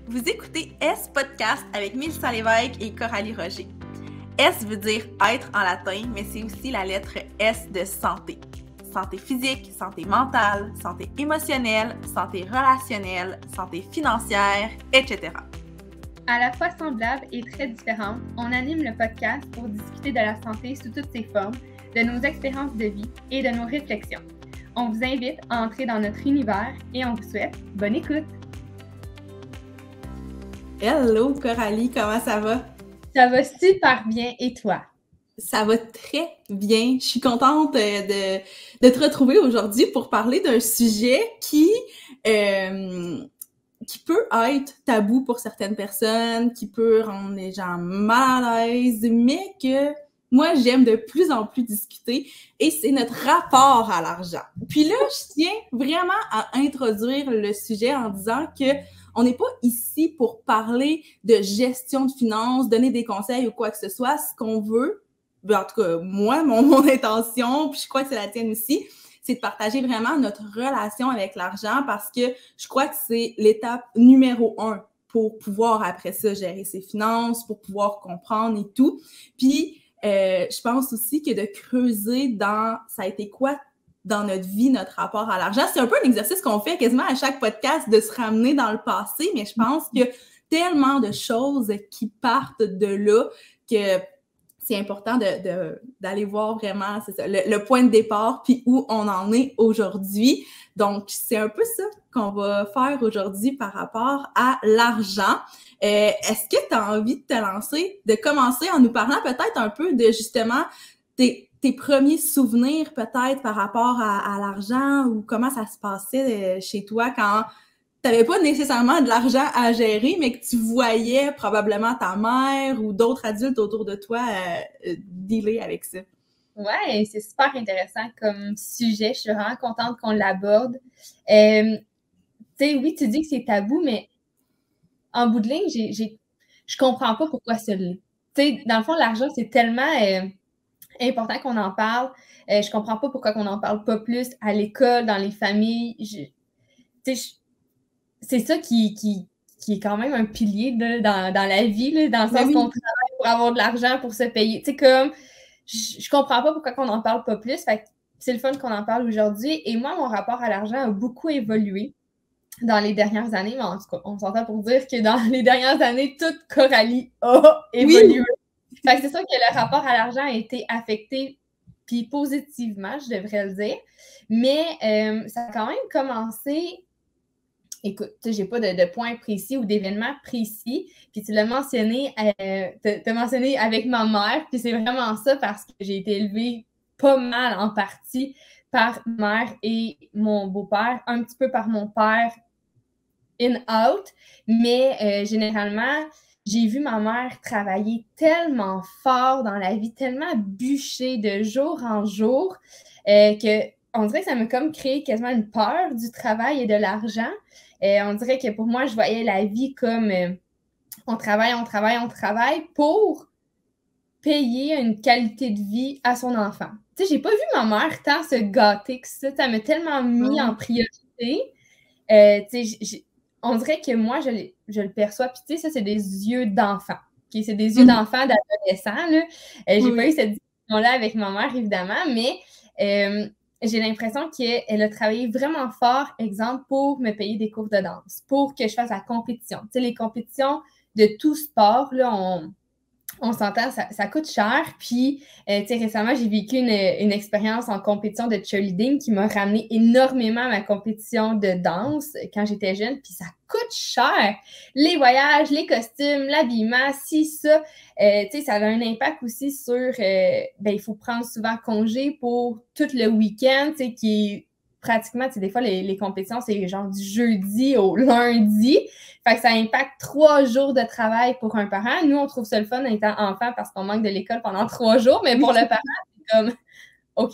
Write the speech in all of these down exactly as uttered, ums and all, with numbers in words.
Vous écoutez S Podcast avec Mélissa Lévesque et Coralie Roger. S veut dire être en latin, mais c'est aussi la lettre S de santé. Santé physique, santé mentale, santé émotionnelle, santé relationnelle, santé financière, et cetera. À la fois semblable et très différente, on anime le podcast pour discuter de la santé sous toutes ses formes, de nos expériences de vie et de nos réflexions. On vous invite à entrer dans notre univers et on vous souhaite bonne écoute! Hello Coralie, comment ça va? Ça va super bien et toi? Ça va très bien. Je suis contente de, de te retrouver aujourd'hui pour parler d'un sujet qui, euh, qui peut être tabou pour certaines personnes, qui peut rendre les gens mal à l'aise, mais que moi, j'aime de plus en plus discuter, et c'est notre rapport à l'argent. Puis là, je tiens vraiment à introduire le sujet en disant que on n'est pas ici pour parler de gestion de finances, donner des conseils ou quoi que ce soit. Ce qu'on veut, ben en tout cas, moi, mon, mon intention, puis je crois que c'est la tienne aussi, c'est de partager vraiment notre relation avec l'argent, parce que je crois que c'est l'étape numéro un pour pouvoir, après ça, gérer ses finances, pour pouvoir comprendre et tout. Puis, euh, je pense aussi que de creuser dans ça a été quoi dans notre vie, notre rapport à l'argent. C'est un peu un exercice qu'on fait quasiment à chaque podcast, de se ramener dans le passé, mais je pense qu'il y a tellement de choses qui partent de là que c'est important de, de, d'aller voir vraiment c'est ça, le, le point de départ puis où on en est aujourd'hui. Donc, c'est un peu ça qu'on va faire aujourd'hui par rapport à l'argent. Euh, est-ce que tu as envie de te lancer, de commencer en nous parlant peut-être un peu de justement tes, tes premiers souvenirs peut-être par rapport à, à l'argent, ou comment ça se passait chez toi quand tu n'avais pas nécessairement de l'argent à gérer, mais que tu voyais probablement ta mère ou d'autres adultes autour de toi euh, euh, dealer avec ça? Ouais, c'est super intéressant comme sujet. Je suis vraiment contente qu'on l'aborde. Euh, tu sais, oui, tu dis que c'est tabou, mais en bout de ligne, j'ai, j'ai, je comprends pas pourquoi ça l'est. Tu sais, dans le fond, l'argent, c'est tellement euh, important qu'on en parle. Euh, je comprends pas pourquoi on n'en parle pas plus à l'école, dans les familles. Je, tu sais, je, c'est ça qui, qui, qui est quand même un pilier là, dans, dans la vie, là, dans le sens Oui. qu'on travaille pour avoir de l'argent, pour se payer. Tu sais, comme, je, je comprends pas pourquoi on n'en parle pas plus. Fait que c'est le fun qu'on en parle aujourd'hui. Et moi, mon rapport à l'argent a beaucoup évolué dans les dernières années. Mais en tout cas, on s'entend pour dire que dans les dernières années, toute Coralie a évolué. Oui. Fait que c'est sûr que le rapport à l'argent a été affecté, puis positivement, je devrais le dire. Mais euh, ça a quand même commencé... Écoute, tu sais, j'ai pas de, de points précis ou d'événements précis. Puis tu l'as mentionné, euh, t'as mentionné avec ma mère. Puis c'est vraiment ça, parce que j'ai été élevée pas mal en partie par ma mère et mon beau-père, un petit peu par mon père in-out. Mais euh, généralement, j'ai vu ma mère travailler tellement fort dans la vie, tellement bûcher de jour en jour, euh, que on dirait que ça m'a comme créé quasiment une peur du travail et de l'argent. Euh, on dirait que pour moi, je voyais la vie comme euh, on travaille, on travaille, on travaille pour payer une qualité de vie à son enfant. Tu sais, j'ai pas vu ma mère tant se gâter que ça. Ça m'a tellement mis en priorité. Euh, tu sais, j'ai, on dirait que moi, je, je le perçois. Puis tu sais, ça, c'est des yeux d'enfant. Okay? C'est des yeux d'enfant, d'adolescent. Là. Euh, j'ai oui. pas eu cette discussion-là avec ma mère, évidemment, mais... Euh, j'ai l'impression qu'elle a travaillé vraiment fort, exemple, pour me payer des cours de danse, pour que je fasse la compétition. Tu sais, les compétitions de tout sport, là, on, on s'entend, ça, ça coûte cher. Puis, euh, tu sais, récemment, j'ai vécu une, une expérience en compétition de cheerleading qui m'a ramené énormément à ma compétition de danse quand j'étais jeune. Puis, ça coûte cher. Les voyages, les costumes, l'habillement, si, ça. Euh, tu sais, ça a un impact aussi sur... Euh, ben, il faut prendre souvent congé pour tout le week-end, tu sais, qui est pratiquement, tu sais, des fois, les, les compétitions, c'est genre du jeudi au lundi. Fait que ça impacte trois jours de travail pour un parent. Nous, on trouve ça le fun en étant enfant parce qu'on manque de l'école pendant trois jours, mais pour le parent, c'est comme, OK.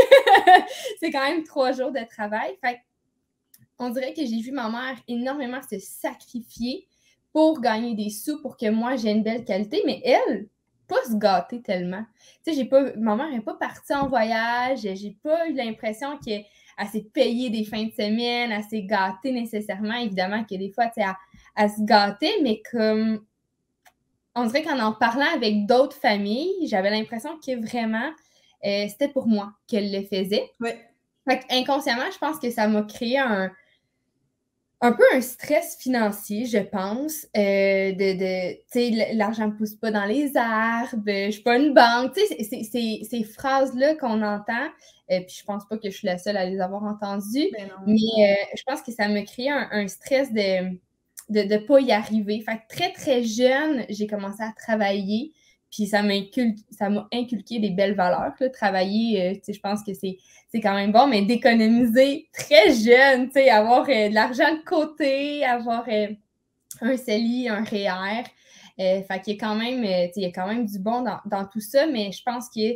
C'est quand même trois jours de travail. Fait on dirait que j'ai vu ma mère énormément se sacrifier pour gagner des sous, pour que moi, j'ai une belle qualité, mais elle, pas se gâter tellement. Tu sais, j'ai pas, ma mère n'est pas partie en voyage, j'ai pas eu l'impression qu'elle s'est payée des fins de semaine, elle s'est gâtée nécessairement. Évidemment que des fois, tu sais, elle, à se gâter, mais comme on dirait qu'en en parlant avec d'autres familles, j'avais l'impression que vraiment, euh, c'était pour moi qu'elle le faisait. Ouais. Fait inconsciemment, je pense que ça m'a créé un, un peu un stress financier, je pense. Euh, de, de tu sais, l'argent ne pousse pas dans les arbres, je suis pas une banque. Tu sais, c'est, c'est, ces phrases-là qu'on entend, euh, puis je pense pas que je suis la seule à les avoir entendues, Ben non. mais euh, je pense que ça m'a créé un, un stress de de ne pas y arriver. Fait que très, très jeune, j'ai commencé à travailler, puis ça m'a inculqué, ça m'a inculqué des belles valeurs. Là. Travailler, euh, tu sais, je pense que c'est, c'est quand même bon, mais d'économiser très jeune, tu sais, avoir euh, de l'argent de côté, avoir euh, un C E L I, un R E E R. Euh, fait qu'il y a quand même, euh, tu sais, il y a quand même du bon dans, dans tout ça, mais je pense que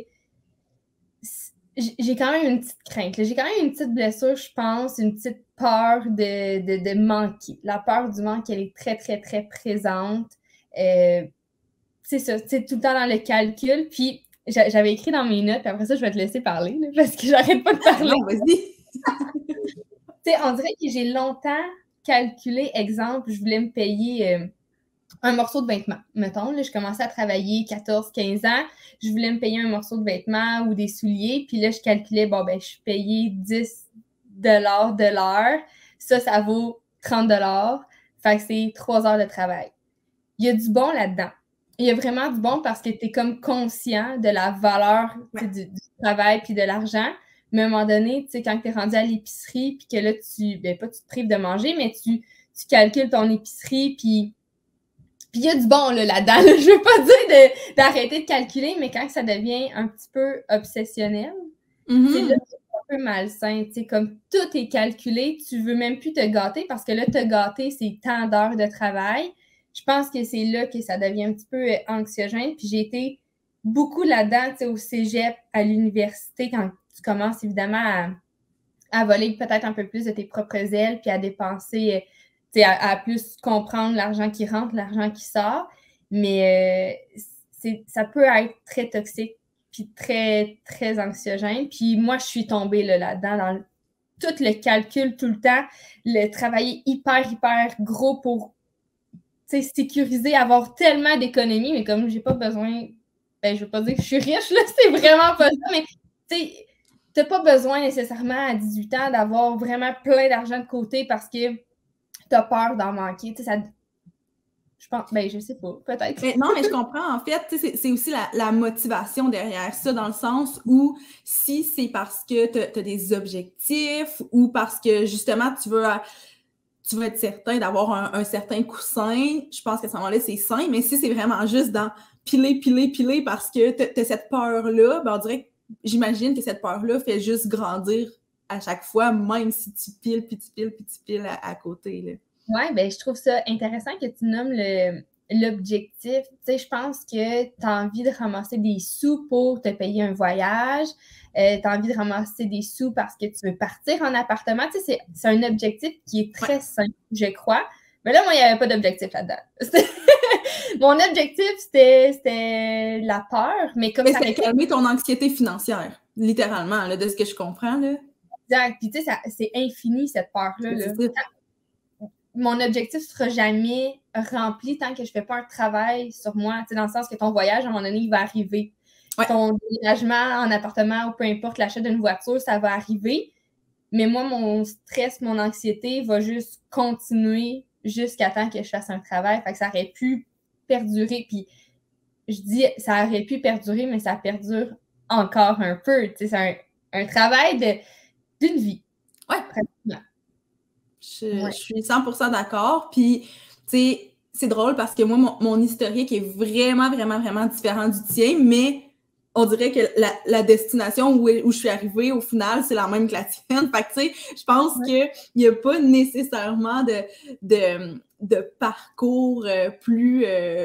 j'ai quand même une petite crainte. J'ai quand même une petite blessure, je pense, une petite peur de, de, de manquer. La peur du manque, elle est très, très, très présente. Euh, c'est ça, c'est tout le temps dans le calcul. Puis, j'avais écrit dans mes notes, puis après ça, je vais te laisser parler, là, parce que j'arrête pas de parler. Non, vas-y! Tu sais, on dirait que j'ai longtemps calculé, exemple, je voulais me payer... Euh, un morceau de vêtement, mettons. Là, je commençais à travailler quatorze quinze ans. Je voulais me payer un morceau de vêtement ou des souliers. Puis là, je calculais, bon, ben, je suis payée dix dollars de l'heure. Ça, ça vaut trente dollars. Fait que c'est trois heures de travail. Il y a du bon là-dedans. Il y a vraiment du bon parce que tu es comme conscient de la valeur ouais. du, du travail puis de l'argent. Mais à un moment donné, tu sais, quand tu es rendu à l'épicerie puis que là, tu, ben, pas tu te prives de manger, mais tu, tu calcules ton épicerie puis Puis il y a du bon là, là-dedans. Là. Je veux pas dire de, d'arrêter de calculer, mais quand ça devient un petit peu obsessionnel, mm-hmm. c'est là que c'est un peu malsain. Tu sais, comme tout est calculé, tu veux même plus te gâter parce que là, te gâter, c'est tant d'heures de travail. Je pense que c'est là que ça devient un petit peu anxiogène. Puis j'ai été beaucoup là-dedans, tu sais, au cégep, à l'université, quand tu commences évidemment à, à voler peut-être un peu plus de tes propres ailes, puis à dépenser... À, à plus comprendre l'argent qui rentre, l'argent qui sort. Mais euh, c'est, ça peut être très toxique puis très, très anxiogène. Puis moi, je suis tombée là, là-dedans, dans le, tout le calcul tout le temps, le travailler hyper, hyper gros pour sécuriser, avoir tellement d'économies, mais comme j'ai pas besoin... Ben, je veux pas dire que je suis riche, là, c'est vraiment pas ça, mais tu sais, t'as pas besoin nécessairement à dix-huit ans d'avoir vraiment plein d'argent de côté parce que t'as peur d'en manquer, tu sais, ça... Je pense, ben, je sais pas, peut-être. Mais non, mais je comprends, en fait, tu sais, c'est, c'est aussi la, la motivation derrière ça, dans le sens où si c'est parce que t'as, t'as des objectifs ou parce que, justement, tu veux, tu veux être certain d'avoir un, un certain coussin, je pense qu'à ce moment-là, c'est sain, mais si c'est vraiment juste dans piler, piler, piler parce que t'as, t'as cette peur-là, ben, on dirait que, j'imagine que cette peur-là fait juste grandir à chaque fois, même si tu piles, puis tu piles, puis tu piles à, à côté, là. Oui, ben je trouve ça intéressant que tu nommes le, l'objectif. Tu sais, je pense que tu as envie de ramasser des sous pour te payer un voyage. Euh, tu as envie de ramasser des sous parce que tu veux partir en appartement. Tu sais, c'est, c'est un objectif qui est très ouais. simple, je crois. Mais là, moi, il n'y avait pas d'objectif là-dedans. Mon objectif, c'était, c'était la peur. Mais comme mais ça c'est calmer ton anxiété financière, littéralement, là, de ce que je comprends. Là. Exact. Puis, tu sais, c'est infini, cette peur-là. Là. Mon objectif ne sera jamais rempli tant que je ne fais pas un travail sur moi. Tu sais, dans le sens que ton voyage, à un moment donné, il va arriver. Ouais. Ton déménagement en appartement ou peu importe l'achat d'une voiture, ça va arriver. Mais moi, mon stress, mon anxiété va juste continuer jusqu'à temps que je fasse un travail. Fait que ça aurait pu perdurer. Puis, je dis, ça aurait pu perdurer, mais ça perdure encore un peu. Tu sais, c'est un, un travail de, d'une vie. Ouais. Pratiquement. Je, ouais. je suis cent pour cent d'accord. Puis, tu sais, c'est drôle parce que moi, mon, mon historique est vraiment, vraiment, vraiment différent du tien, mais on dirait que la, la destination où, où je suis arrivée, au final, c'est la même que la tienne. Fait que, tu sais, je pense ouais. qu'il n'y a pas nécessairement de, de, de parcours euh, plus... Euh,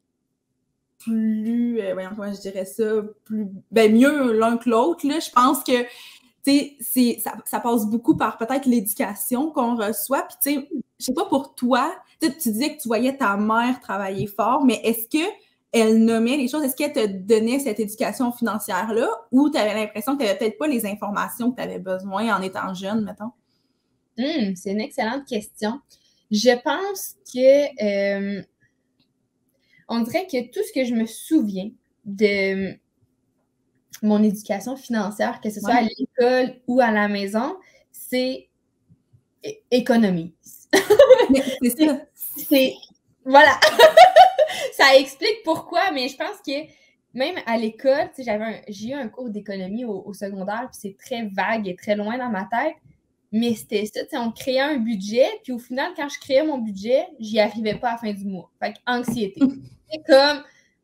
plus... Euh, voyons comment je dirais ça, plus... Ben, mieux l'un que l'autre, là. Je pense que C'est, ça, ça passe beaucoup par peut-être l'éducation qu'on reçoit. Puis, tu sais, je sais pas pour toi, tu disais que tu voyais ta mère travailler fort, mais est-ce qu'elle nommait les choses? Est-ce qu'elle te donnait cette éducation financière-là ou tu avais l'impression que tu n'avais peut-être pas les informations que tu avais besoin en étant jeune, mettons? Mmh, c'est une excellente question. Je pense que... Euh, on dirait que tout ce que je me souviens de mon éducation financière, que ce soit ouais. à l'école ou à la maison, c'est é- économise. c'est ça. C'est... Voilà. Ça explique pourquoi, mais je pense que même à l'école, tu sais, j'avais un, j'ai eu un cours d'économie au, au secondaire, puis c'est très vague et très loin dans ma tête. Mais c'était ça, tu sais, on créait un budget, puis au final, quand je créais mon budget, j'y arrivais pas à la fin du mois. Fait que anxiété. C'est comme...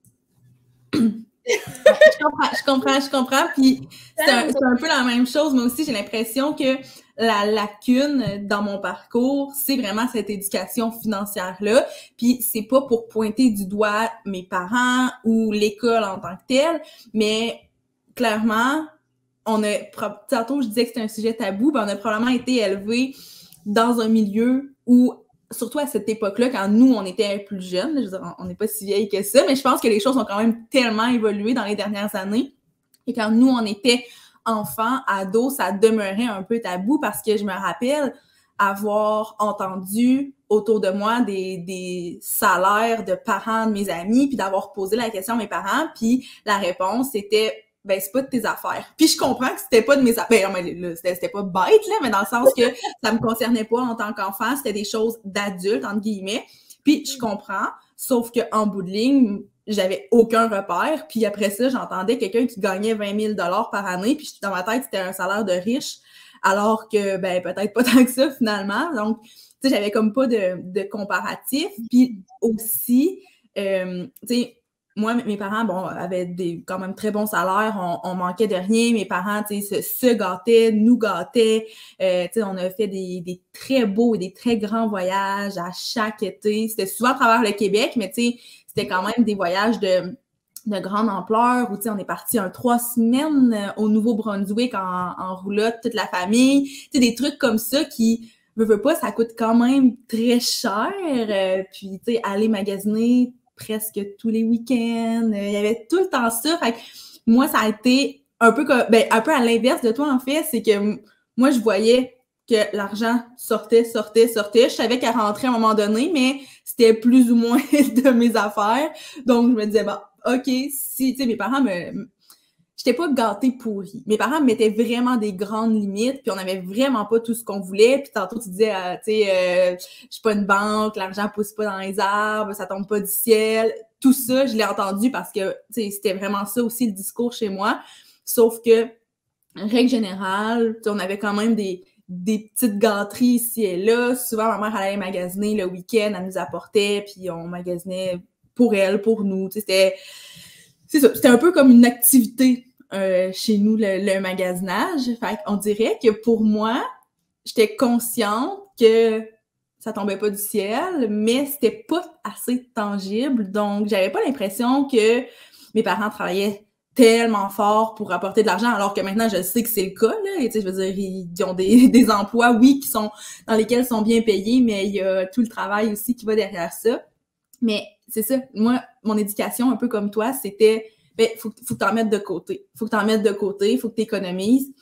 je comprends, je comprends, je comprends. Puis c'est un, c'est un peu la même chose. Moi aussi, j'ai l'impression que la lacune dans mon parcours, c'est vraiment cette éducation financière-là. Puis c'est pas pour pointer du doigt mes parents ou l'école en tant que telle, mais clairement, on a, tantôt je disais que c'était un sujet tabou, ben on a probablement été élevés dans un milieu où, surtout à cette époque-là, quand nous, on était plus jeunes, je veux dire, on n'est pas si vieilles que ça, mais je pense que les choses ont quand même tellement évolué dans les dernières années. Et quand nous, on était enfants, ados, ça demeurait un peu tabou parce que je me rappelle avoir entendu autour de moi des, des salaires de parents de mes amis, puis d'avoir posé la question à mes parents, puis la réponse était « ben c'est pas de tes affaires ». Puis je comprends que c'était pas de mes affaires, ben, là, c'était, c'était pas bête, là, mais dans le sens que ça me concernait pas en tant qu'enfant, c'était des choses d'adultes, entre guillemets. Puis je comprends, sauf qu'en bout de ligne, j'avais aucun repère. Puis après ça, j'entendais quelqu'un qui gagnait vingt mille dollars par année, puis dans ma tête, c'était un salaire de riche, alors que, ben peut-être pas tant que ça, finalement. Donc, tu sais, j'avais comme pas de, de comparatif. Puis aussi, euh, tu sais, moi, mes parents, bon, avaient des quand même très bons salaires, on, on manquait de rien. Mes parents, tu sais, se, se gâtaient, nous gâtaient. Euh, tu sais, on a fait des, des très beaux et des très grands voyages à chaque été. C'était souvent à travers le Québec, mais tu sais, c'était quand même des voyages de, de grande ampleur où, tu sais, on est parti un trois semaines au Nouveau-Brunswick en, en roulotte, toute la famille. Tu sais, des trucs comme ça qui, veux, veux pas, ça coûte quand même très cher. Euh, puis, tu sais, aller magasiner presque tous les week-ends. Il y avait tout le temps ça. Fait que moi, ça a été un peu comme, ben, un peu à l'inverse de toi, en fait. C'est que moi, je voyais que l'argent sortait, sortait, sortait. Je savais qu'elle rentrait à un moment donné, mais c'était plus ou moins de mes affaires. Donc, je me disais, bon, OK, si, tu sais, mes parents me... J'étais pas gâtée pourrie. Mes parents me mettaient vraiment des grandes limites, puis on avait vraiment pas tout ce qu'on voulait. Puis tantôt, tu disais, euh, tu sais, euh, je suis pas une banque, l'argent pousse pas dans les arbres, ça tombe pas du ciel. Tout ça, je l'ai entendu parce que, tu sais, c'était vraiment ça aussi le discours chez moi. Sauf que, règle générale, on avait quand même des, des petites gâteries ici et là. Souvent, ma mère allait magasiner le week-end, elle nous apportait, puis on magasinait pour elle, pour nous. Tu sais, c'était, c'est ça, c'était un peu comme une activité euh, chez nous, le, le magasinage. Fait qu'on dirait que pour moi, j'étais consciente que ça tombait pas du ciel, mais c'était pas assez tangible. Donc, j'avais pas l'impression que mes parents travaillaient tellement fort pour apporter de l'argent, alors que maintenant, je sais que c'est le cas, là. Et, tu sais, je veux dire, ils ont des, des emplois, oui, qui sont, dans lesquels ils sont bien payés, mais il y a tout le travail aussi qui va derrière ça. Mais c'est ça, moi, mon éducation, un peu comme toi, c'était, ben, faut, faut que t'en mettes de côté. Faut que t'en mettes de côté, faut que t'économises.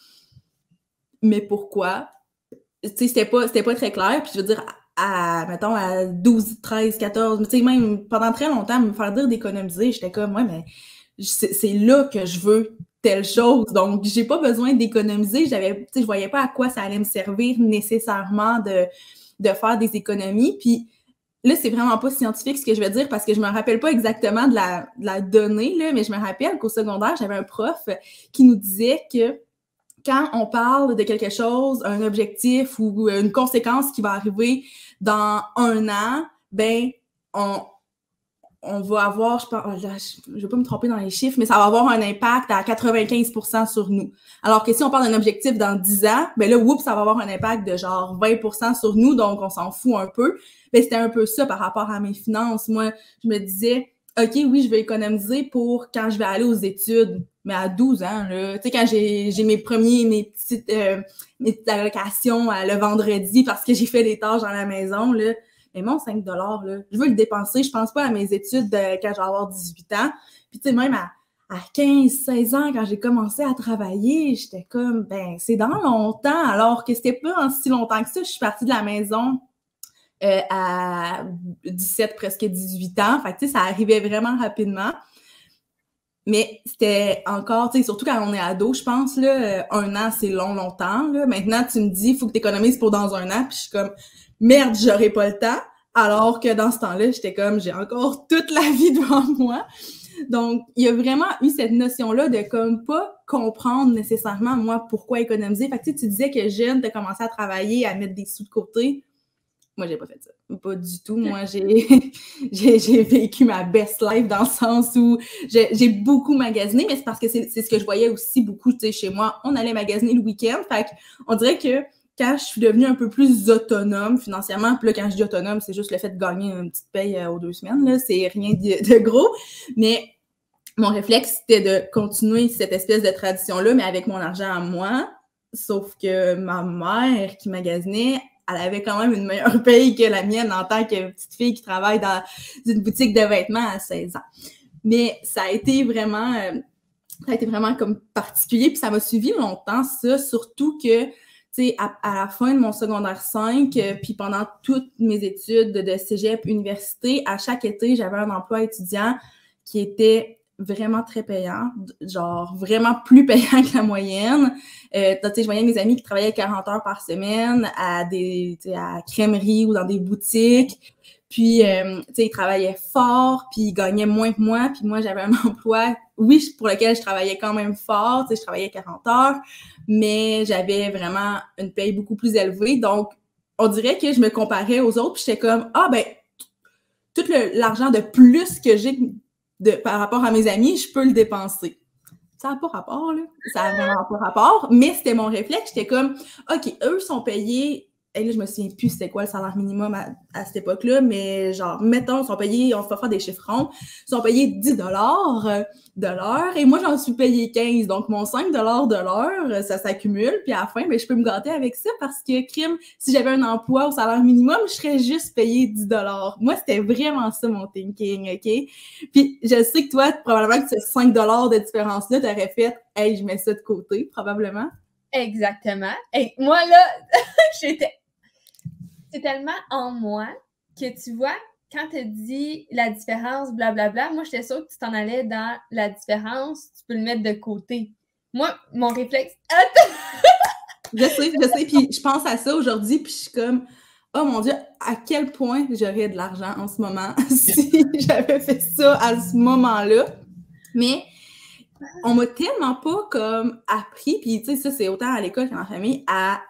Mais pourquoi? Tu sais, c'était pas, c'était pas très clair. Puis je veux dire, à, mettons, à douze, treize, quatorze, tu sais, même pendant très longtemps, me faire dire d'économiser, j'étais comme, ouais, mais c'est, c'est là que je veux telle chose. Donc, j'ai pas besoin d'économiser. J'avais, tu sais, je voyais pas à quoi ça allait me servir nécessairement de, de faire des économies. Puis là, c'est vraiment pas scientifique ce que je vais dire parce que je me rappelle pas exactement de la, de la donnée, là, mais je me rappelle qu'au secondaire, j'avais un prof qui nous disait que quand on parle de quelque chose, un objectif ou une conséquence qui va arriver dans un an, ben, on, on va avoir, je pense, je ne vais pas me tromper dans les chiffres, mais ça va avoir un impact à quatre-vingt-quinze pour cent sur nous. Alors que si on parle d'un objectif dans dix ans, ben là, oups, ça va avoir un impact de genre vingt pour cent sur nous, donc on s'en fout un peu. Ben, c'était un peu ça par rapport à mes finances. Moi, je me disais, OK, oui, je vais économiser pour quand je vais aller aux études. Mais à douze ans, là, tu sais, quand j'ai, j'ai mes premiers, mes petites, euh, mes petites allocations euh, le vendredi parce que j'ai fait des tâches dans la maison, là, mais mon cinq dollars, là, je veux le dépenser. Je pense pas à mes études de, quand je vais avoir dix-huit ans. Puis, tu sais, même à, à quinze, seize ans, quand j'ai commencé à travailler, j'étais comme, ben, c'est dans longtemps, alors que c'était pas en si longtemps que ça. Je suis partie de la maison euh, à dix-sept, presque dix-huit ans. Fait que, tu sais, ça arrivait vraiment rapidement. Mais c'était encore, tu sais, surtout quand on est ado, je pense, là, un an, c'est long, longtemps, là. Maintenant, tu me dis, il faut que tu économises pour dans un an, puis je suis comme, merde, j'aurai pas le temps. Alors que dans ce temps-là, j'étais comme, j'ai encore toute la vie devant moi. Donc, il y a vraiment eu cette notion-là de comme pas comprendre nécessairement, moi, pourquoi économiser. Fait que tu sais, tu disais que jeune, t'as commencé à travailler, à mettre des sous de côté. Moi, j'ai pas fait ça. Pas du tout. Moi, j'ai, j'ai, j'ai vécu ma best life dans le sens où j'ai, j'ai beaucoup magasiné, mais c'est parce que c'est, c'est ce que je voyais aussi beaucoup, tu sais, chez moi. On allait magasiner le week-end. Fait qu'on dirait que quand je suis devenue un peu plus autonome financièrement, puis là, quand je dis autonome, c'est juste le fait de gagner une petite paye euh, aux deux semaines, là, c'est rien de, de gros. Mais mon réflexe, c'était de continuer cette espèce de tradition-là, mais avec mon argent à moi. Sauf que ma mère qui magasinait, elle avait quand même une meilleure paye que la mienne en tant que petite fille qui travaille dans une boutique de vêtements à seize ans. Mais ça a été vraiment, euh, ça a été vraiment comme particulier, puis ça m'a suivi longtemps, ça, surtout que, tu sais, à, à la fin de mon secondaire cinq, euh, puis pendant toutes mes études de, de cégep, université, à chaque été, j'avais un emploi étudiant qui était vraiment très payant, genre vraiment plus payant que la moyenne. Euh, tu sais, je voyais mes amis qui travaillaient quarante heures par semaine à des, tu sais, à crèmerie ou dans des boutiques. Puis, euh, tu sais, ils travaillaient fort, puis ils gagnaient moins que moi. Puis moi, j'avais un emploi, oui, pour lequel je travaillais quand même fort. Tu sais, je travaillais quarante heures, mais j'avais vraiment une paye beaucoup plus élevée. Donc, on dirait que je me comparais aux autres, puis j'étais comme, ah ben, tout le, l'argent de plus que j'ai de, par rapport à mes amis, je peux le dépenser. Ça n'a pas rapport, là. Ça n'a vraiment pas rapport, mais c'était mon réflexe. J'étais comme, OK, eux sont payés, et là, je me souviens plus c'était quoi le salaire minimum à, à cette époque-là, mais genre, mettons, ils sont payés, on va faire des chiffres ronds, ils sont payés dix dollars de l'heure, et moi, j'en suis payé quinze. Donc, mon cinq dollars de l'heure, ça s'accumule, puis à la fin, ben, je peux me gâter avec ça parce que, crime, si j'avais un emploi au salaire minimum, je serais juste payé dix dollars. Moi, c'était vraiment ça, mon thinking, OK? Puis, je sais que toi, probablement que ce cinq dollars de différence-là, t'aurais fait, hey, je mets ça de côté, probablement. Exactement. Et moi, là, j'étais... C'est tellement en moi que tu vois, quand tu dis la différence, blablabla, moi, j'étais sûre que tu t'en allais dans la différence, tu peux le mettre de côté. Moi, mon réflexe... je sais, je sais, puis je pense à ça aujourd'hui, puis je suis comme, oh mon Dieu, à quel point j'aurais de l'argent en ce moment si j'avais fait ça à ce moment-là. Mais on m'a tellement pas comme appris, puis tu sais, ça, c'est autant à l'école qu'en famille, à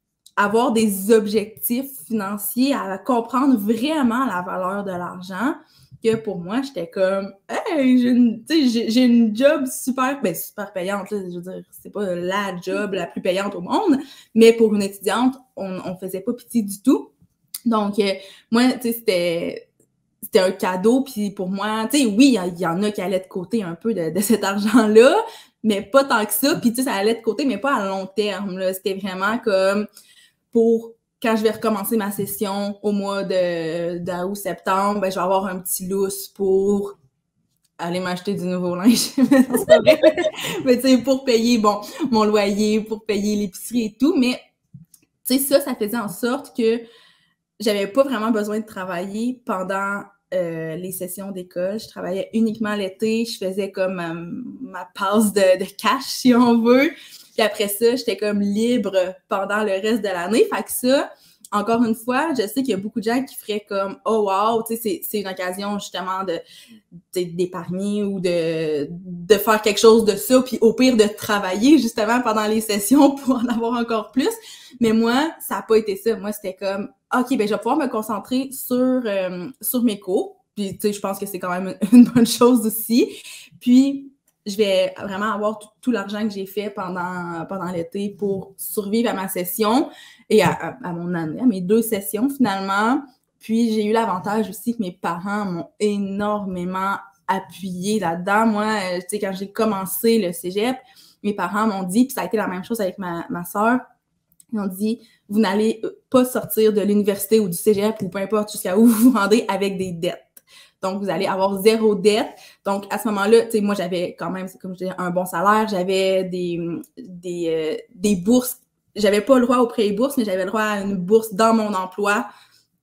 avoir des objectifs financiers, à comprendre vraiment la valeur de l'argent, que pour moi, j'étais comme, hey, j'ai une, j'ai, j'ai une job super, ben super payante, là, je veux dire, c'est pas la job la plus payante au monde, mais pour une étudiante, on, on faisait pas pitié du tout. Donc, euh, moi, tu sais, c'était, c'était un cadeau, puis pour moi, tu sais, oui, il y, y en a qui allaient de côté un peu de, de cet argent-là, mais pas tant que ça, puis tu sais, ça allait de côté, mais pas à long terme, là, c'était vraiment comme pour quand je vais recommencer ma session au mois de d'août-septembre, ben je vais avoir un petit lousse pour aller m'acheter du nouveau linge. C'est pas vrai. Mais tu sais, pour payer, bon, mon loyer, pour payer l'épicerie et tout, mais tu sais, ça, ça faisait en sorte que j'avais pas vraiment besoin de travailler pendant euh, les sessions d'école. Je travaillais uniquement l'été, je faisais comme ma, ma passe de, de cash, si on veut. Puis après ça, j'étais comme libre pendant le reste de l'année. Fait que ça, encore une fois, je sais qu'il y a beaucoup de gens qui feraient comme « Oh wow! » Tu sais, c'est, c'est une occasion justement de, de d'épargner ou de, de faire quelque chose de ça, puis au pire de travailler justement pendant les sessions pour en avoir encore plus. Mais moi, ça n'a pas été ça. Moi, c'était comme « OK, ben je vais pouvoir me concentrer sur, euh, sur mes cours. » Puis, tu sais, je pense que c'est quand même une, une bonne chose aussi. Puis, je vais vraiment avoir tout, tout l'argent que j'ai fait pendant, pendant l'été pour survivre à ma session et à, à, à mon année, à mes deux sessions finalement. Puis j'ai eu l'avantage aussi que mes parents m'ont énormément appuyé là-dedans. Moi, tu sais, quand j'ai commencé le cégep, mes parents m'ont dit, puis ça a été la même chose avec ma, ma sœur, ils ont dit, vous n'allez pas sortir de l'université ou du cégep ou peu importe jusqu'à où vous vous rendez avec des dettes. Donc, vous allez avoir zéro dette. Donc, à ce moment-là, tu sais, moi, j'avais quand même, comme je disais, un bon salaire. J'avais des, des, euh, des bourses. J'avais pas le droit au prêt et bourse, mais j'avais le droit à une bourse dans mon emploi.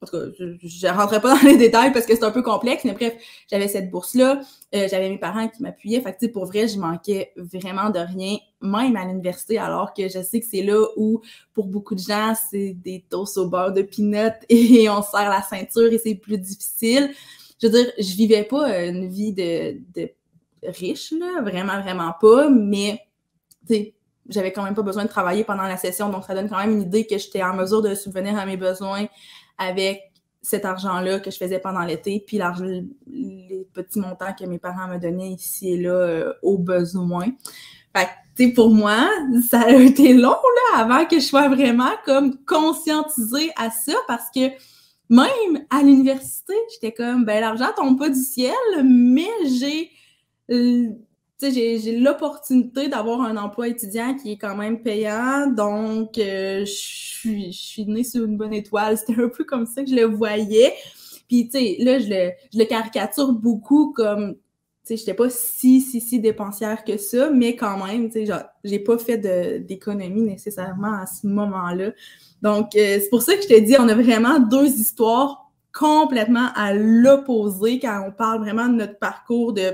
en tout cas, je ne rentrais pas dans les détails parce que c'est un peu complexe, mais bref, j'avais cette bourse-là, euh, j'avais mes parents qui m'appuyaient, fait que, tu sais, pour vrai, je manquais vraiment de rien, même à l'université, alors que je sais que c'est là où, pour beaucoup de gens, c'est des toasts au beurre de peanut et on serre la ceinture et c'est plus difficile. Je veux dire, je vivais pas une vie de, de riche, là, vraiment, vraiment pas, mais, tu sais, j'avais quand même pas besoin de travailler pendant la session, donc ça donne quand même une idée que j'étais en mesure de subvenir à mes besoins avec cet argent-là que je faisais pendant l'été, puis les petits montants que mes parents me donnaient ici et là euh, au besoin. Fait que, tu sais, pour moi, ça a été long, là, avant que je sois vraiment comme conscientisée à ça, parce que même à l'université, j'étais comme, ben l'argent tombe pas du ciel, mais j'ai... Euh, tu sais, j'ai, j'ai l'opportunité d'avoir un emploi étudiant qui est quand même payant, donc euh, je suis je suis née sur une bonne étoile. C'était un peu comme ça que je le voyais. Puis, tu sais, là, je le, je le caricature beaucoup comme, tu sais, j'étais pas si, si, si dépensière que ça, mais quand même, tu sais, genre, j'ai pas fait de, d'économie nécessairement à ce moment-là. Donc, euh, c'est pour ça que je te dis, on a vraiment deux histoires complètement à l'opposé quand on parle vraiment de notre parcours de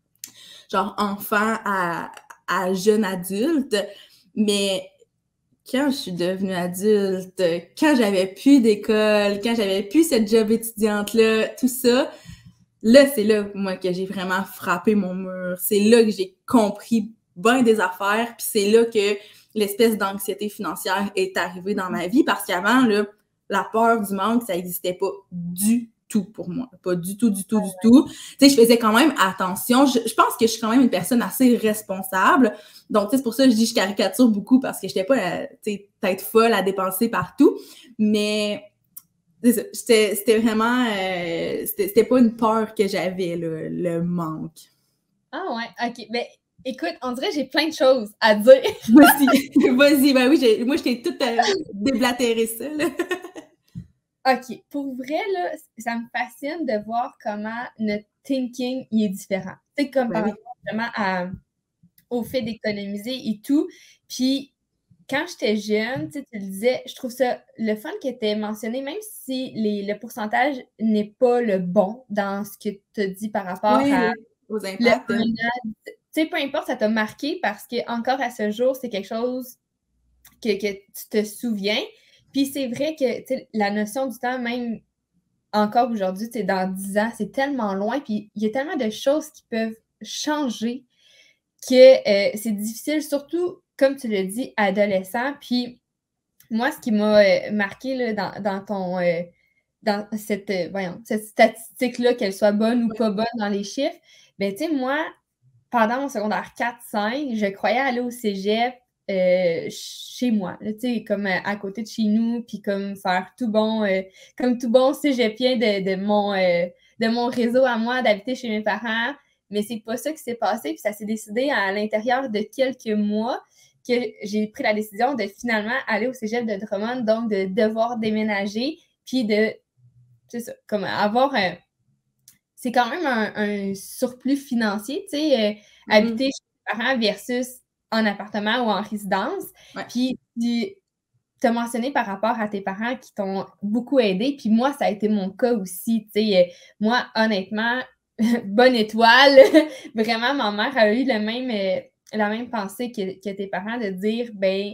genre enfant à, à jeune adulte, mais quand je suis devenue adulte, quand j'avais plus d'école, quand j'avais plus cette job étudiante-là, tout ça, là, c'est là, moi, que j'ai vraiment frappé mon mur. C'est là que j'ai compris bien des affaires, puis c'est là que l'espèce d'anxiété financière est arrivée dans ma vie, parce qu'avant, là, la peur du manque, ça n'existait pas du tout pour moi. Pas du tout, du tout, du tout. Tu sais, je faisais quand même attention. Je, je pense que je suis quand même une personne assez responsable. Donc, tu sais, c'est pour ça que je dis que je caricature beaucoup, parce que je n'étais pas, tu sais, tête folle à dépenser partout. Mais c'est ça, c'était, c'était vraiment... Euh, c'était, c'était pas une peur que j'avais, là, le manque. Ah ouais, OK. Ben, écoute, on dirait que j'ai plein de choses à dire. Vas-y, vas-y. Ben oui, j'ai, moi, je t'ai tout euh, déblatéré ça, là. OK. Pour vrai, là, ça me fascine de voir comment notre thinking il est différent. Tu sais, comme Ben par oui. rapport vraiment à, au fait d'économiser et tout. Puis, quand j'étais jeune, tu sais, tu le disais, je trouve ça le fun qui était mentionné, même si les, le pourcentage n'est pas le bon dans ce que tu as dit par rapport Oui, à aux le impacts. tu sais, peu importe, ça t'a marqué parce que encore à ce jour, c'est quelque chose que, que tu te souviens. Puis c'est vrai que tu sais, la notion du temps, même encore aujourd'hui, tu sais, dans dix ans, c'est tellement loin. Puis il y a tellement de choses qui peuvent changer que euh, c'est difficile, surtout, comme tu l'as dit, adolescent. Puis moi, ce qui m'a euh, marqué là, dans, dans ton... euh, dans cette, euh, voyons, cette statistique-là, qu'elle soit bonne ou pas bonne dans les chiffres, ben tu sais, moi, pendant mon secondaire quatre cinq, je croyais aller au cégep euh, chez moi, tu sais, comme euh, à côté de chez nous, puis comme faire tout bon, euh, comme tout bon cégepien de, de, mon, euh, de mon réseau à moi, d'habiter chez mes parents. Mais c'est pas ça qui s'est passé, puis ça s'est décidé à l'intérieur de quelques mois que j'ai pris la décision de finalement aller au cégep de Drummond, donc de devoir déménager, puis de, c'est ça, comme avoir un... C'est quand même un, un surplus financier, tu sais, euh, mm-hmm. habiter chez tes parents versus en appartement ou en résidence. Ouais. Puis, tu as mentionné par rapport à tes parents qui t'ont beaucoup aidé, puis moi, ça a été mon cas aussi, tu sais. Moi, honnêtement, bonne étoile. Vraiment, ma mère a eu le même, euh, la même pensée que, que tes parents de dire, ben,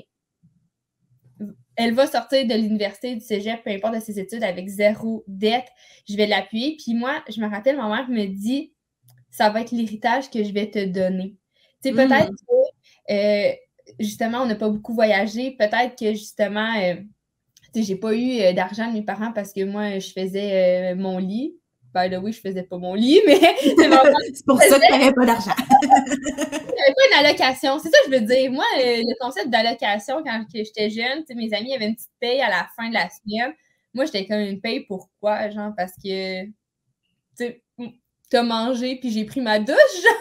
elle va sortir de l'université, du cégep, peu importe de ses études, avec zéro dette. Je vais l'appuyer. Puis moi, je me rappelle, ma mère me dit, ça va être l'héritage que je vais te donner. Tu sais, peut-être mm. que, euh, justement, on n'a pas beaucoup voyagé. Peut-être que, justement, euh, tu sais, j'ai pas eu euh, d'argent de mes parents parce que moi, je faisais euh, mon lit. By the way, je faisais pas mon lit, mais c'est, vraiment, c'est pour ça que tu n'avais pas d'argent. J'avais pas une allocation. C'est ça que je veux dire. Moi, euh, le concept d'allocation, quand j'étais jeune, mes amis avaient une petite paye à la fin de la semaine. Moi, j'étais comme une paye pourquoi? Genre, parce que tu as mangé puis j'ai pris ma douche.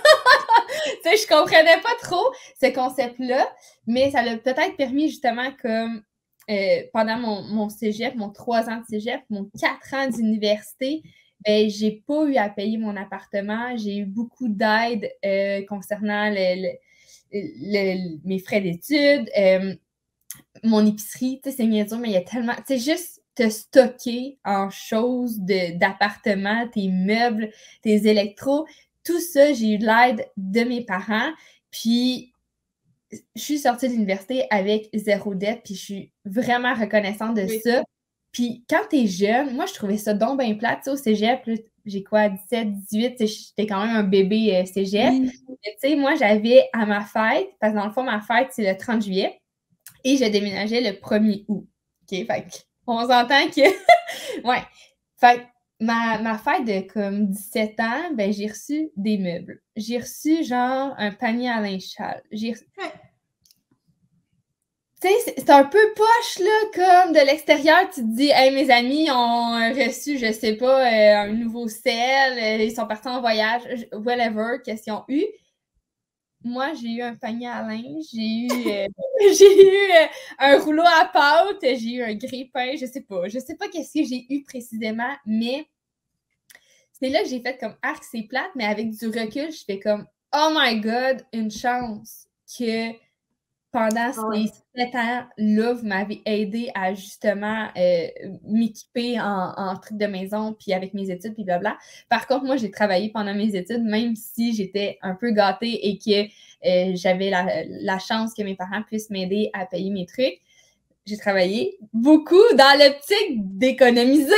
Tu sais, je comprenais pas trop ce concept-là, mais ça l'a peut-être permis justement comme euh, pendant mon, mon cégep, mon trois ans de cégep, mon quatre ans d'université, ben, j'ai pas eu à payer mon appartement. J'ai eu beaucoup d'aide euh, concernant le, le, le, mes frais d'études, euh, mon épicerie. Tu sais, c'est niaiseux, mais il y a tellement... Tu sais, juste te stocker en choses de, d'appartement, tes meubles, tes électros. Tout ça, j'ai eu de l'aide de mes parents. Puis, je suis sortie de l'université avec zéro dette, puis je suis vraiment reconnaissante de oui. ça. Puis, quand t'es jeune, moi, je trouvais ça donc bien plate. Tu sais, au cégep, là, j'ai quoi, dix-sept, dix-huit, j'étais quand même un bébé euh, cégep. Oui. Mais tu sais, moi, j'avais à ma fête, parce que dans le fond, ma fête, c'est le trente juillet, et je déménageais le premier août. OK, fait on s'entend que... ouais. Fait ma, ma fête de comme dix-sept ans, ben j'ai reçu des meubles. J'ai reçu, genre, un panier à linge sale. J'ai reçu... Ouais. Tu sais, c'est un peu poche, là, comme de l'extérieur, tu te dis, hey, mes amis ont reçu, je sais pas, euh, un nouveau sel, euh, ils sont partis en voyage, whatever, qu'est-ce qu'ils ont eu. Moi, j'ai eu un panier à linge, j'ai eu, euh, j'ai eu euh, un rouleau à pâte, j'ai eu un grille-pain, je sais pas. Je sais pas qu'est-ce que j'ai eu précisément, mais c'est là que j'ai fait comme arc, c'est plate, mais avec du recul, je fais comme, oh my God, une chance que pendant ces ouais. sept ans-là, vous m'avez aidé à justement euh, m'équiper en, en trucs de maison, puis avec mes études, puis blabla. Par contre, moi, j'ai travaillé pendant mes études, même si j'étais un peu gâtée et que euh, j'avais la, la chance que mes parents puissent m'aider à payer mes trucs. J'ai travaillé beaucoup dans l'optique d'économiser.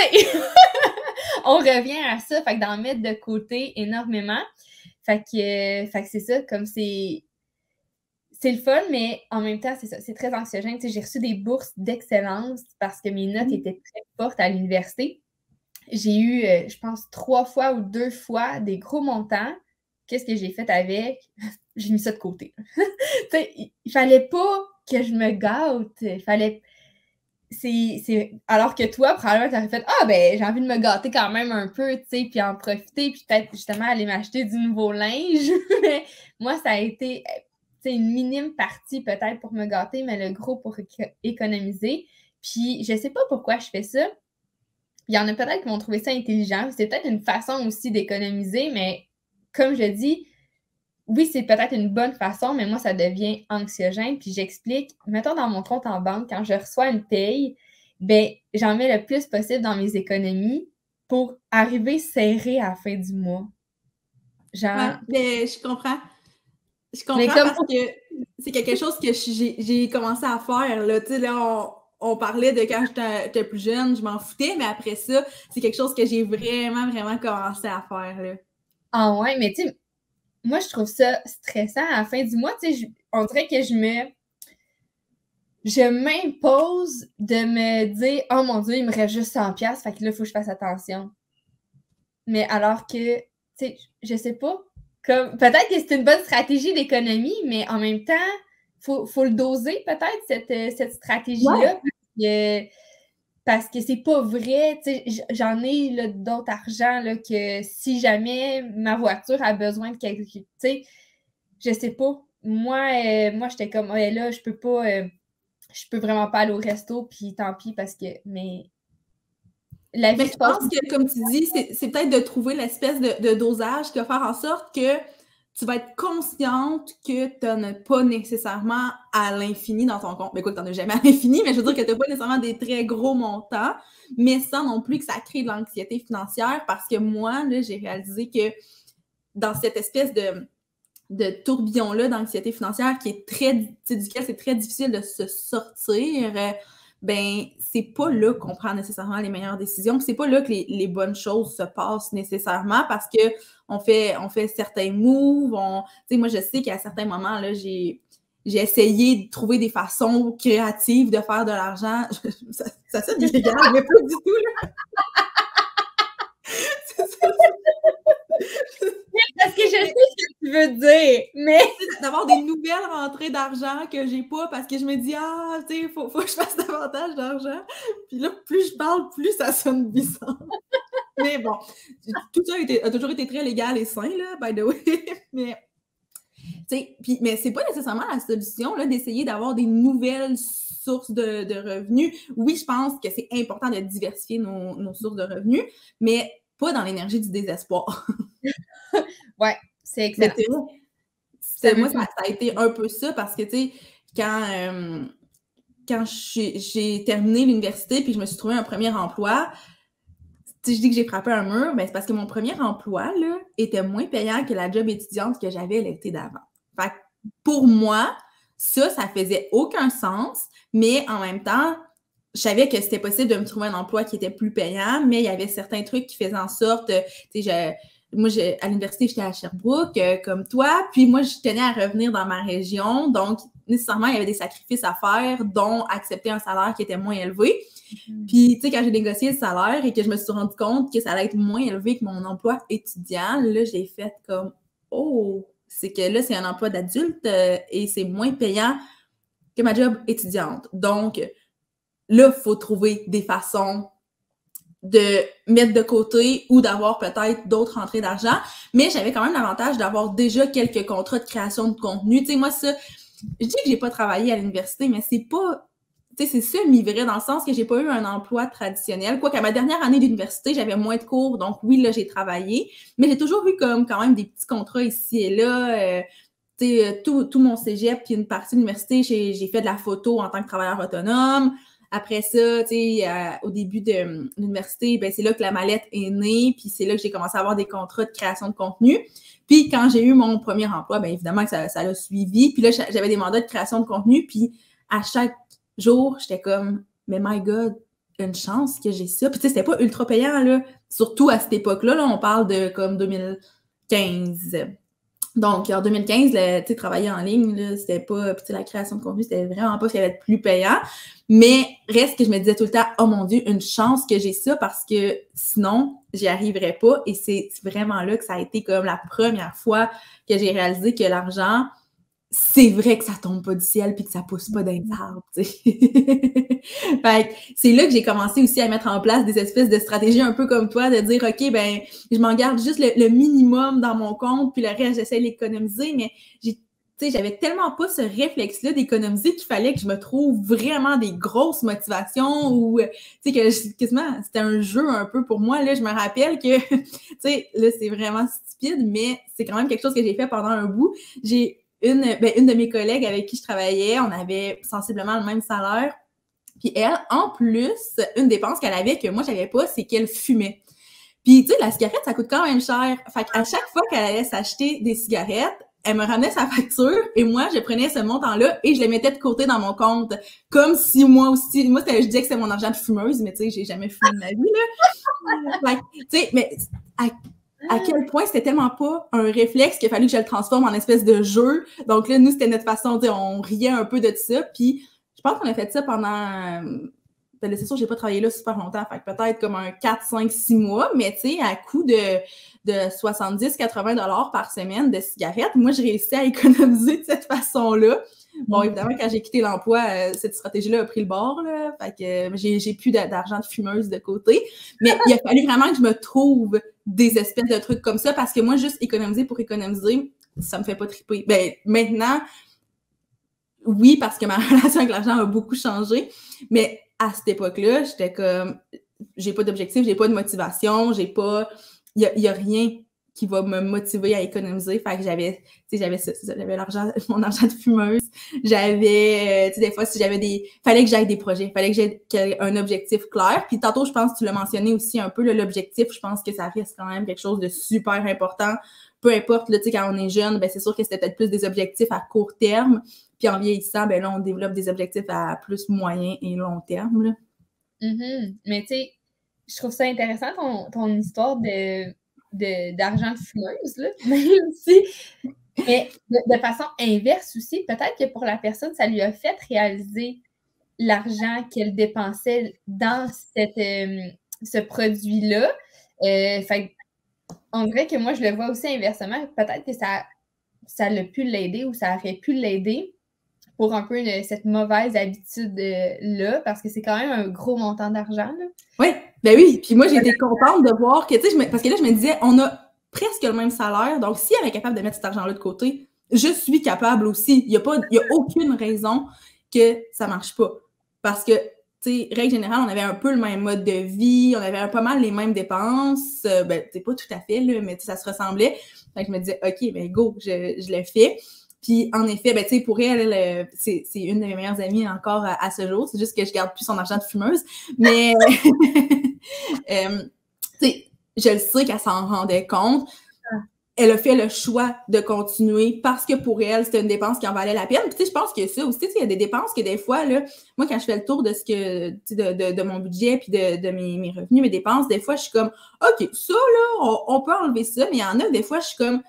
On revient à ça, fait que d'en mettre de côté énormément. Fait que, euh, fait que c'est ça, comme c'est... C'est le fun, mais en même temps, c'est ça, c'est très anxiogène. Tu sais, j'ai reçu des bourses d'excellence parce que mes notes mmh. étaient très fortes à l'université. J'ai eu, euh, je pense, trois fois ou deux fois des gros montants. Qu'est-ce que j'ai fait avec? J'ai mis ça de côté. Tu sais, il, il fallait pas que je me gâte. Il fallait... C'est, c'est... Alors que toi, probablement, tu aurais fait « Ah, ben, j'ai envie de me gâter quand même un peu, tu sais, puis en profiter, puis peut-être justement aller m'acheter du nouveau linge. » Mais moi, ça a été... c'est une minime partie peut-être pour me gâter, mais le gros pour éco- économiser. Puis, je sais pas pourquoi je fais ça. Il y en a peut-être qui vont trouver ça intelligent. C'est peut-être une façon aussi d'économiser, mais comme je dis, oui, c'est peut-être une bonne façon, mais moi, ça devient anxiogène. Puis, j'explique, mettons dans mon compte en banque, quand je reçois une paye, ben j'en mets le plus possible dans mes économies pour arriver serré à la fin du mois. Genre... Ouais, mais je comprends. Je comprends mais comme... parce que c'est quelque chose que j'ai, j'ai commencé à faire. Là. Tu sais, là, on, on parlait de quand j'étais, j'étais plus jeune, je m'en foutais, mais après ça, c'est quelque chose que j'ai vraiment, vraiment commencé à faire. Là. Ah ouais, mais tu sais, moi, je trouve ça stressant à la fin du mois. Tu sais, on dirait que je me... Je m'impose de me dire « Oh mon Dieu, il me reste juste cent dollars, fait que là, il faut que je fasse attention. » Mais alors que, tu sais, je sais pas, comme peut-être que c'est une bonne stratégie d'économie, mais en même temps, il faut, faut le doser peut-être, cette, cette stratégie-là, ouais. parce que, parce que c'est pas vrai, tu sais, j'en ai là, d'autres argent là, que si jamais ma voiture a besoin de quelque chose, tu sais, je sais pas. Moi, euh, moi j'étais comme, ouais, là, je peux pas, euh, je peux vraiment pas aller au resto, puis tant pis, parce que, mais... La vie, je pense que, comme tu dis, c'est, c'est peut-être de trouver l'espèce de, de dosage qui va faire en sorte que tu vas être consciente que tu n'en as pas nécessairement à l'infini dans ton compte. Ben écoute, tu n'en as jamais à l'infini, mais je veux dire que tu n'as pas nécessairement des très gros montants, mais sans non plus que ça crée de l'anxiété financière, parce que moi, là, j'ai réalisé que dans cette espèce de, de tourbillon-là d'anxiété financière qui est très, duquel c'est très difficile de se sortir, ben c'est pas là qu'on prend nécessairement les meilleures décisions. C'est pas là que les, les bonnes choses se passent nécessairement parce que on fait, on fait certains moves. On, tu sais, moi, je sais qu'à certains moments, là, j'ai, j'ai essayé de trouver des façons créatives de faire de l'argent. ça, ça sonne illégal, mais pas du tout, là. c'est ça. Parce que je sais ce que tu veux dire, mais... D'avoir des nouvelles rentrées d'argent que j'ai pas parce que je me dis « Ah, tu sais, il faut, faut que je fasse davantage d'argent. » Puis là, plus je parle, plus ça sonne bizarre. Mais bon, tout ça a, été, a toujours été très légal et sain, là, by the way. Mais, tu sais, puis, mais c'est pas nécessairement la solution, là, d'essayer d'avoir des nouvelles sources de, de revenus. Oui, je pense que c'est important de diversifier nos, nos sources de revenus, mais pas dans l'énergie du désespoir. Ouais, c'est excellent. C'est, moi, ça, ça a été un peu ça parce que, tu sais, quand, euh, quand j'ai, j'ai terminé l'université puis je me suis trouvé un premier emploi, si je dis que j'ai frappé un mur, ben c'est parce que mon premier emploi, là, était moins payant que la job étudiante que j'avais l'été d'avant. Fait que pour moi, ça, ça faisait aucun sens, mais en même temps, je savais que c'était possible de me trouver un emploi qui était plus payant, mais il y avait certains trucs qui faisaient en sorte, tu sais, moi, je, à l'université, j'étais à Sherbrooke, euh, comme toi, puis moi, je tenais à revenir dans ma région, donc nécessairement, il y avait des sacrifices à faire, dont accepter un salaire qui était moins élevé. Mm-hmm. Puis, tu sais, quand j'ai négocié le salaire et que je me suis rendu compte que ça allait être moins élevé que mon emploi étudiant, là, j'ai fait comme, oh, c'est que là, c'est un emploi d'adulte euh, et c'est moins payant que ma job étudiante. Donc, là, il faut trouver des façons de mettre de côté ou d'avoir peut-être d'autres rentrées d'argent. Mais j'avais quand même l'avantage d'avoir déjà quelques contrats de création de contenu. Tu sais, moi, ça, je dis que j'ai pas travaillé à l'université, mais c'est pas, tu sais, c'est semi-vrai dans le sens que j'ai pas eu un emploi traditionnel. Quoique, à ma dernière année d'université, j'avais moins de cours, donc oui, là, j'ai travaillé. Mais j'ai toujours eu comme quand même des petits contrats ici et là. Euh, tu sais, tout, tout mon cégep, puis une partie de l'université, j'ai, j'ai fait de la photo en tant que travailleur autonome. Après ça, tu sais, euh, au début de l'université, ben c'est là que la mallette est née, puis c'est là que j'ai commencé à avoir des contrats de création de contenu. Puis quand j'ai eu mon premier emploi, ben évidemment que ça, ça l'a suivi. Puis là, j'avais des mandats de création de contenu, puis à chaque jour, j'étais comme, mais my God, une chance que j'ai ça. Puis tu sais, c'était pas ultra payant, là. Surtout à cette époque-là, là, on parle de comme deux mille quinze. Donc, en deux mille quinze, tu sais, travailler en ligne, là, c'était pas, puis la création de contenu, c'était vraiment pas ce qui allait être plus payant. Mais reste que je me disais tout le temps, oh mon Dieu, une chance que j'ai ça parce que sinon, j'y arriverais pas. Et c'est vraiment là que ça a été comme la première fois que j'ai réalisé que l'argent, c'est vrai que ça tombe pas du ciel puis que ça pousse pas dans les arbres, tu sais. Fait que c'est là que j'ai commencé aussi à mettre en place des espèces de stratégies un peu comme toi, de dire, OK, ben, je m'en garde juste le, le minimum dans mon compte puis le reste, j'essaie de l'économiser, mais j'ai, tu sais, j'avais tellement pas ce réflexe-là d'économiser qu'il fallait que je me trouve vraiment des grosses motivations ou, tu sais, que je, quasiment, c'était un jeu un peu pour moi, là, je me rappelle que, tu sais, là, c'est vraiment stupide, mais c'est quand même quelque chose que j'ai fait pendant un bout. J'ai Une, ben, une de mes collègues avec qui je travaillais, on avait sensiblement le même salaire. Puis elle, en plus, une dépense qu'elle avait que moi, j'avais pas, c'est qu'elle fumait. Puis, tu sais, la cigarette, ça coûte quand même cher. Fait qu'à chaque fois qu'elle allait s'acheter des cigarettes, elle me ramenait sa facture et moi, je prenais ce montant-là et je le mettais de côté dans mon compte. Comme si moi aussi, moi, je disais que c'est mon argent de fumeuse, mais tu sais, j'ai jamais fumé de ma vie, là. Fait tu sais, mais à, à quel point c'était tellement pas un réflexe qu'il a fallu que je le transforme en espèce de jeu. Donc là, nous, c'était notre façon, tu sais, on riait un peu de ça. Puis je pense qu'on a fait ça pendant... Ben, c'est sûr, j'ai pas travaillé là super longtemps, fait que peut-être comme un quatre, cinq, six mois, mais tu sais, à coût de, de soixante-dix à quatre-vingts dollars par semaine de cigarettes, moi, je réussis à économiser de cette façon-là. Bon, évidemment, quand j'ai quitté l'emploi, euh, cette stratégie-là a pris le bord, là, fait que euh, j'ai, j'ai plus d'argent de fumeuse de côté, mais il a fallu vraiment que je me trouve des espèces de trucs comme ça, parce que moi, juste économiser pour économiser, ça me fait pas triper. Ben, maintenant, oui, parce que ma relation avec l'argent a beaucoup changé, mais à cette époque-là, j'étais comme, j'ai pas d'objectif, j'ai pas de motivation, j'ai pas, il y a, y a rien qui va me motiver à économiser. Fait que j'avais, tu sais, j'avais ça, j'avais l'argent, mon argent de fumeuse. J'avais, tu sais, des fois, si j'avais des, fallait que j'aille des projets, fallait que j'aie qu'il y ait un objectif clair. Puis tantôt, je pense que tu l'as mentionné aussi un peu, là, l'objectif, je pense que ça reste quand même quelque chose de super important. Peu importe, là, tu sais, quand on est jeune, ben c'est sûr que c'était peut-être plus des objectifs à court terme. Puis en vieillissant, ben là, on développe des objectifs à plus moyen et long terme, là. Mm-hmm. Mais tu sais, je trouve ça intéressant ton, ton histoire de, de, d'argent de fumeuse, là, même aussi. Mais de, de façon inverse aussi, peut-être que pour la personne, ça lui a fait réaliser l'argent qu'elle dépensait dans cette, euh, ce produit-là. Euh, fait on dirait que moi, je le vois aussi inversement. Peut-être que ça, ça l'a pu l'aider ou ça aurait pu l'aider pour un peu une, cette mauvaise habitude-là, parce que c'est quand même un gros montant d'argent, là. Oui, ben oui. Puis moi, j'ai été contente de voir que, tu sais, parce que là, je me disais, on a presque le même salaire, donc si elle est capable de mettre cet argent-là de côté, je suis capable aussi. Il n'y a pas, il y a aucune raison que ça marche pas. Parce que, tu sais, règle générale, on avait un peu le même mode de vie, on avait un, pas mal les mêmes dépenses. Euh, ben, c'est pas tout à fait, là, mais ça se ressemblait. Fait que je me disais, OK, ben go, je, je le fais. Puis, en effet, ben, tu sais, pour elle, elle c'est, c'est une de mes meilleures amies encore à, à ce jour. C'est juste que je garde plus son argent de fumeuse. Mais, euh, tu sais, je le sais qu'elle s'en rendait compte. Elle a fait le choix de continuer parce que pour elle, c'était une dépense qui en valait la peine. Puis, tu sais, je pense que ça aussi, tu sais, il y a des dépenses que des fois, là, moi, quand je fais le tour de ce que, tu sais, de, de, de mon budget puis de, de mes, mes revenus, mes dépenses, des fois, je suis comme, OK, ça, là, on, on peut enlever ça, mais il y en a, des fois, je suis comme,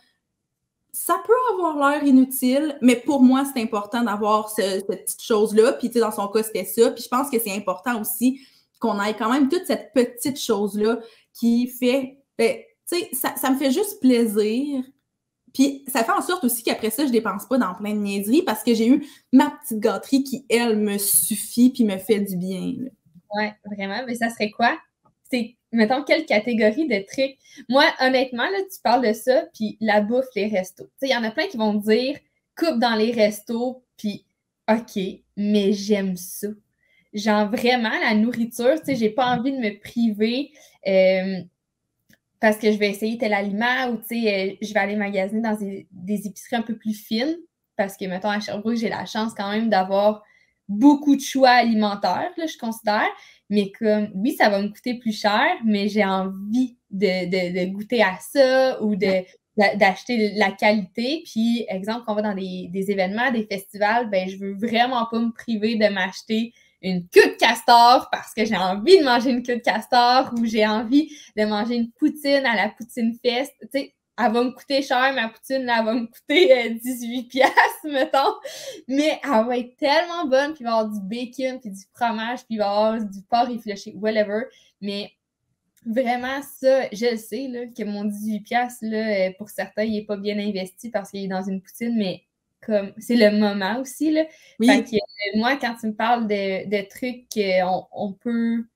ça peut avoir l'air inutile, mais pour moi, c'est important d'avoir ce, cette petite chose-là. Puis, tu sais, dans son cas, c'était ça. Puis, je pense que c'est important aussi qu'on ait quand même toute cette petite chose-là qui fait, ben, tu sais, ça, ça me fait juste plaisir. Puis, ça fait en sorte aussi qu'après ça, je dépense pas dans plein de niaiseries parce que j'ai eu ma petite gâterie qui, elle, me suffit puis me fait du bien. Là. Ouais, vraiment. Mais ça serait quoi? C'est, mettons, quelle catégorie de trucs? Moi, honnêtement, là, tu parles de ça, puis la bouffe, les restos. Tu sais, il y en a plein qui vont dire coupe dans les restos, puis OK, mais j'aime ça. Genre, vraiment, la nourriture, tu sais, j'ai pas envie de me priver. Euh, parce que je vais essayer tel aliment ou, tu sais, euh, je vais aller magasiner dans des, des épiceries un peu plus fines parce que, mettons, à Sherbrooke, j'ai la chance quand même d'avoir beaucoup de choix alimentaires, là, je considère. Mais comme, oui, ça va me coûter plus cher, mais j'ai envie de, de, de goûter à ça ou de, de, d'acheter la qualité. Puis, exemple, quand on va dans des, des événements, des festivals, ben je veux vraiment pas me priver de m'acheter une queue de castor parce que j'ai envie de manger une queue de castor ou j'ai envie de manger une poutine à la Poutine Fest. Tu sais, elle va me coûter cher, ma poutine, là, elle va me coûter euh, dix-huit piastres, mettons. Mais elle va être tellement bonne, puis il va y avoir du bacon, puis du fromage, puis il va y avoir du porc effiloché, whatever. Mais vraiment, ça, je le sais, là, que mon dix-huit piastres, là, pour certains, il n'est pas bien investi parce qu'il est dans une poutine, mais comme c'est le moment aussi, là. Oui. Fait que euh, moi, quand tu me parles de, de trucs qu'on on peut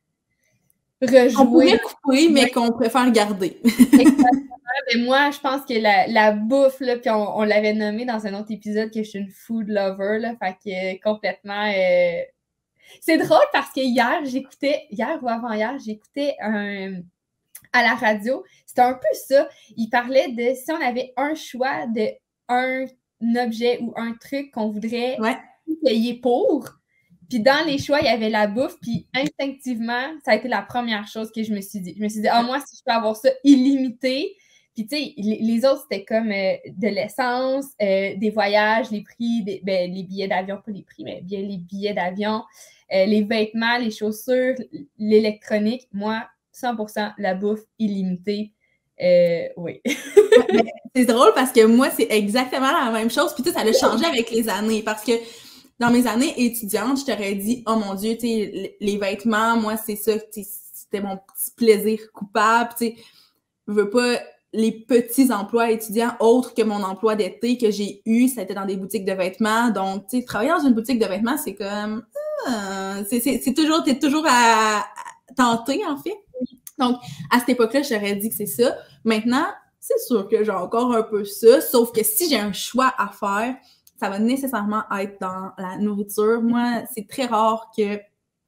rejouer... On pourrait couper, mais qu'on préfère garder. Exactement. Mais moi, je pense que la, la bouffe, là, puis on, on l'avait nommé dans un autre épisode que je suis une food lover, là, fait que euh, complètement... Euh... C'est drôle parce que hier, j'écoutais, hier ou avant-hier, j'écoutais un... à la radio, c'était un peu ça. Il parlait de si on avait un choix de un objet ou un truc qu'on voudrait ouais. payer pour, puis dans les choix, il y avait la bouffe, puis instinctivement, ça a été la première chose que je me suis dit. Je me suis dit, ah, moi, si je peux avoir ça illimité, puis tu sais, les, les autres, c'était comme euh, de l'essence, euh, des voyages, les prix, des, ben, les billets d'avion, pas les prix, mais bien les billets d'avion, euh, les vêtements, les chaussures, l'électronique. Moi, cent pour cent la bouffe illimitée. Euh, oui. Ouais, c'est drôle parce que moi, c'est exactement la même chose. Puis tu sais, ça a changé avec les années parce que dans mes années étudiantes, je t'aurais dit, oh mon Dieu, tu sais, les vêtements, moi, c'est ça, c'était mon petit plaisir coupable. Tu sais, je veux pas les petits emplois étudiants autres que mon emploi d'été que j'ai eu, ça a été dans des boutiques de vêtements. Donc, tu sais, travailler dans une boutique de vêtements, c'est comme, ah, c'est, c'est, c'est toujours, t'es toujours à, à tenter, en fait. Donc, à cette époque-là, j'aurais dit que c'est ça. Maintenant, c'est sûr que j'ai encore un peu ça, sauf que si j'ai un choix à faire, ça va nécessairement être dans la nourriture. Moi, c'est très rare que... Tu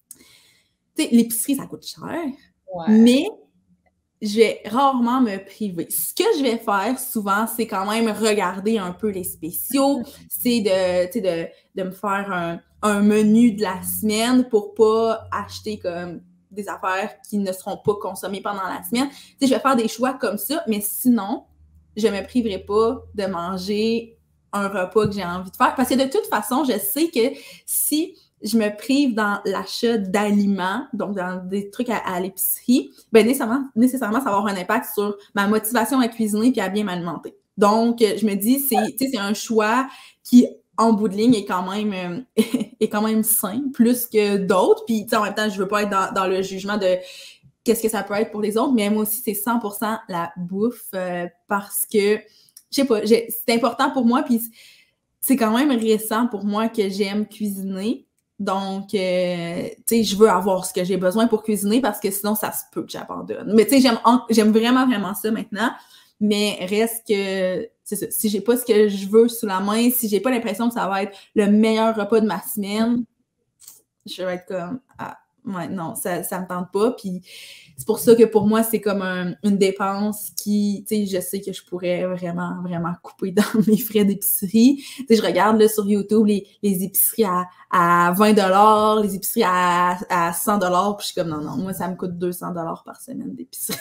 sais, l'épicerie, ça coûte cher, ouais. mais je vais rarement me priver. Ce que je vais faire souvent, c'est quand même regarder un peu les spéciaux, c'est de, tu sais, de, de me faire un, un menu de la semaine pour pas acheter comme des affaires qui ne seront pas consommées pendant la semaine. Tu sais, je vais faire des choix comme ça, mais sinon, je me priverai pas de manger un repas que j'ai envie de faire. Parce que de toute façon, je sais que si je me prive dans l'achat d'aliments, donc dans des trucs à, à l'épicerie, ben nécessairement, nécessairement, ça va avoir un impact sur ma motivation à cuisiner puis à bien m'alimenter. Donc, je me dis, c'est, tu sais, c'est un choix qui, en bout de ligne, est quand même, euh, est quand même sain, plus que d'autres. Puis, tu sais, en même temps, je veux pas être dans, dans le jugement de qu'est-ce que ça peut être pour les autres, mais moi aussi, c'est cent pour cent la bouffe euh, parce que je sais pas, j'ai, c'est important pour moi, puis c'est quand même récent pour moi que j'aime cuisiner. Donc, euh, tu sais, je veux avoir ce que j'ai besoin pour cuisiner parce que sinon, ça se peut que j'abandonne. Mais tu sais, j'aime, j'aime vraiment, vraiment ça maintenant. Mais reste que, c'est ça, si j'ai pas ce que je veux sous la main, si j'ai pas l'impression que ça va être le meilleur repas de ma semaine, je vais être comme, ah, Ouais, non, ça, ça me tente pas. Puis c'est pour ça que pour moi, c'est comme un, une dépense qui, tu sais, je sais que je pourrais vraiment, vraiment couper dans mes frais d'épicerie. Tu sais, je regarde là sur YouTube les, les épiceries à, à vingt dollars, les épiceries à, à cent dollars, puis je suis comme, non, non, moi, ça me coûte deux cents dollars par semaine d'épicerie.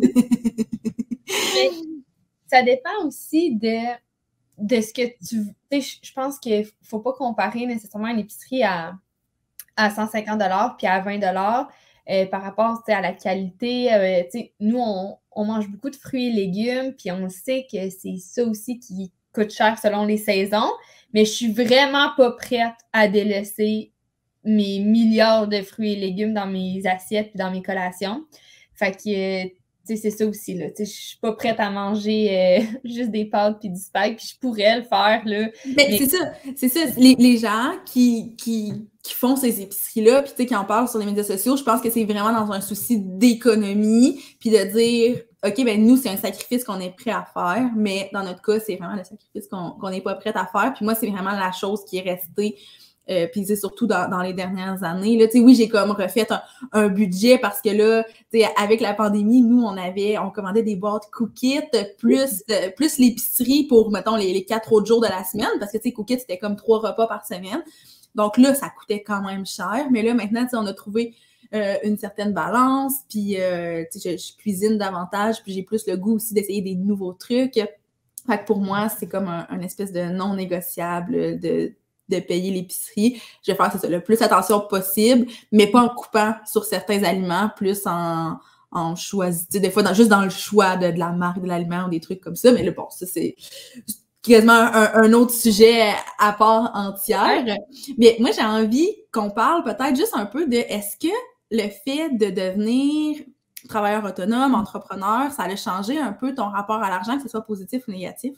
Mais ça dépend aussi de, de ce que tu... Tu sais, je pense qu'il faut pas comparer nécessairement une épicerie à... à cent cinquante dollars puis à vingt dollars euh, par rapport à la qualité. Euh, nous, on, on mange beaucoup de fruits et légumes, puis on sait que c'est ça aussi qui coûte cher selon les saisons, mais je suis vraiment pas prête à délaisser mes milliards de fruits et légumes dans mes assiettes puis dans mes collations. Fait que, tu sais, c'est ça aussi, là. Tu sais, je suis pas prête à manger euh, juste des pâtes puis du spag, puis je pourrais le faire, là. Mais, mais... c'est ça, c'est ça. Les, les gens qui, qui, qui font ces épiceries-là, puis tu sais, qui en parlent sur les médias sociaux, je pense que c'est vraiment dans un souci d'économie, puis de dire, OK, ben nous, c'est un sacrifice qu'on est prêt à faire, mais dans notre cas, c'est vraiment le sacrifice qu'on qu'on n'est pas prêt à faire. Puis moi, c'est vraiment la chose qui est restée. Euh, puis c'est surtout dans, dans les dernières années. Là, tu sais, oui, j'ai comme refait un, un budget parce que là, tu sais, avec la pandémie, nous, on avait, on commandait des boîtes Cookit plus euh, plus l'épicerie pour, mettons, les, les quatre autres jours de la semaine, parce que, tu sais, Cookit, c'était comme trois repas par semaine. Donc là, ça coûtait quand même cher. Mais là, maintenant, tu sais, on a trouvé euh, une certaine balance, puis, euh, tu sais, je, je cuisine davantage, puis j'ai plus le goût aussi d'essayer des nouveaux trucs. Fait que pour moi, c'est comme un, un espèce de non négociable de de payer l'épicerie. Je vais faire c'est ça, le plus attention possible, mais pas en coupant sur certains aliments, plus en, en choisissant, des fois dans, juste dans le choix de, de la marque de l'aliment ou des trucs comme ça. Mais là, bon, ça, c'est quasiment un, un autre sujet à part entière. Mais moi, j'ai envie qu'on parle peut-être juste un peu de est-ce que le fait de devenir travailleur autonome, entrepreneur, ça allait changer un peu ton rapport à l'argent, que ce soit positif ou négatif?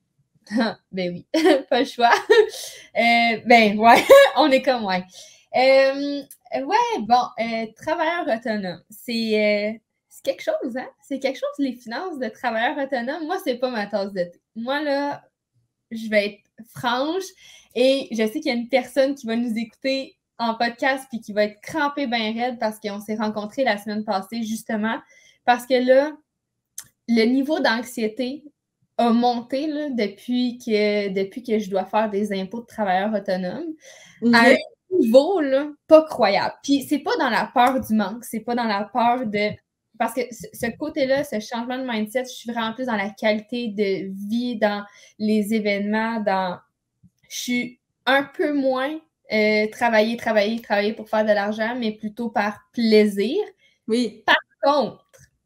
Ben oui, pas le choix. euh, ben ouais, on est comme ouais. Euh, ouais, bon, euh, travailleur autonome, c'est euh, c'est quelque chose, hein? C'est quelque chose, les finances de travailleur autonome. Moi, c'est pas ma tasse de thé. Moi, là, je vais être franche et je sais qu'il y a une personne qui va nous écouter en podcast puis qui va être crampée bien raide parce qu'on s'est rencontrés la semaine passée, justement, parce que là, le niveau d'anxiété a monté là, depuis, que, depuis que je dois faire des impôts de travailleurs autonomes okay. à un niveau là, pas croyable. Puis c'est pas dans la peur du manque, c'est pas dans la peur de... Parce que ce côté-là, ce changement de mindset, je suis vraiment plus dans la qualité de vie, dans les événements, dans... Je suis un peu moins euh, travailler, travailler, travailler pour faire de l'argent, mais plutôt par plaisir. Oui. Par contre...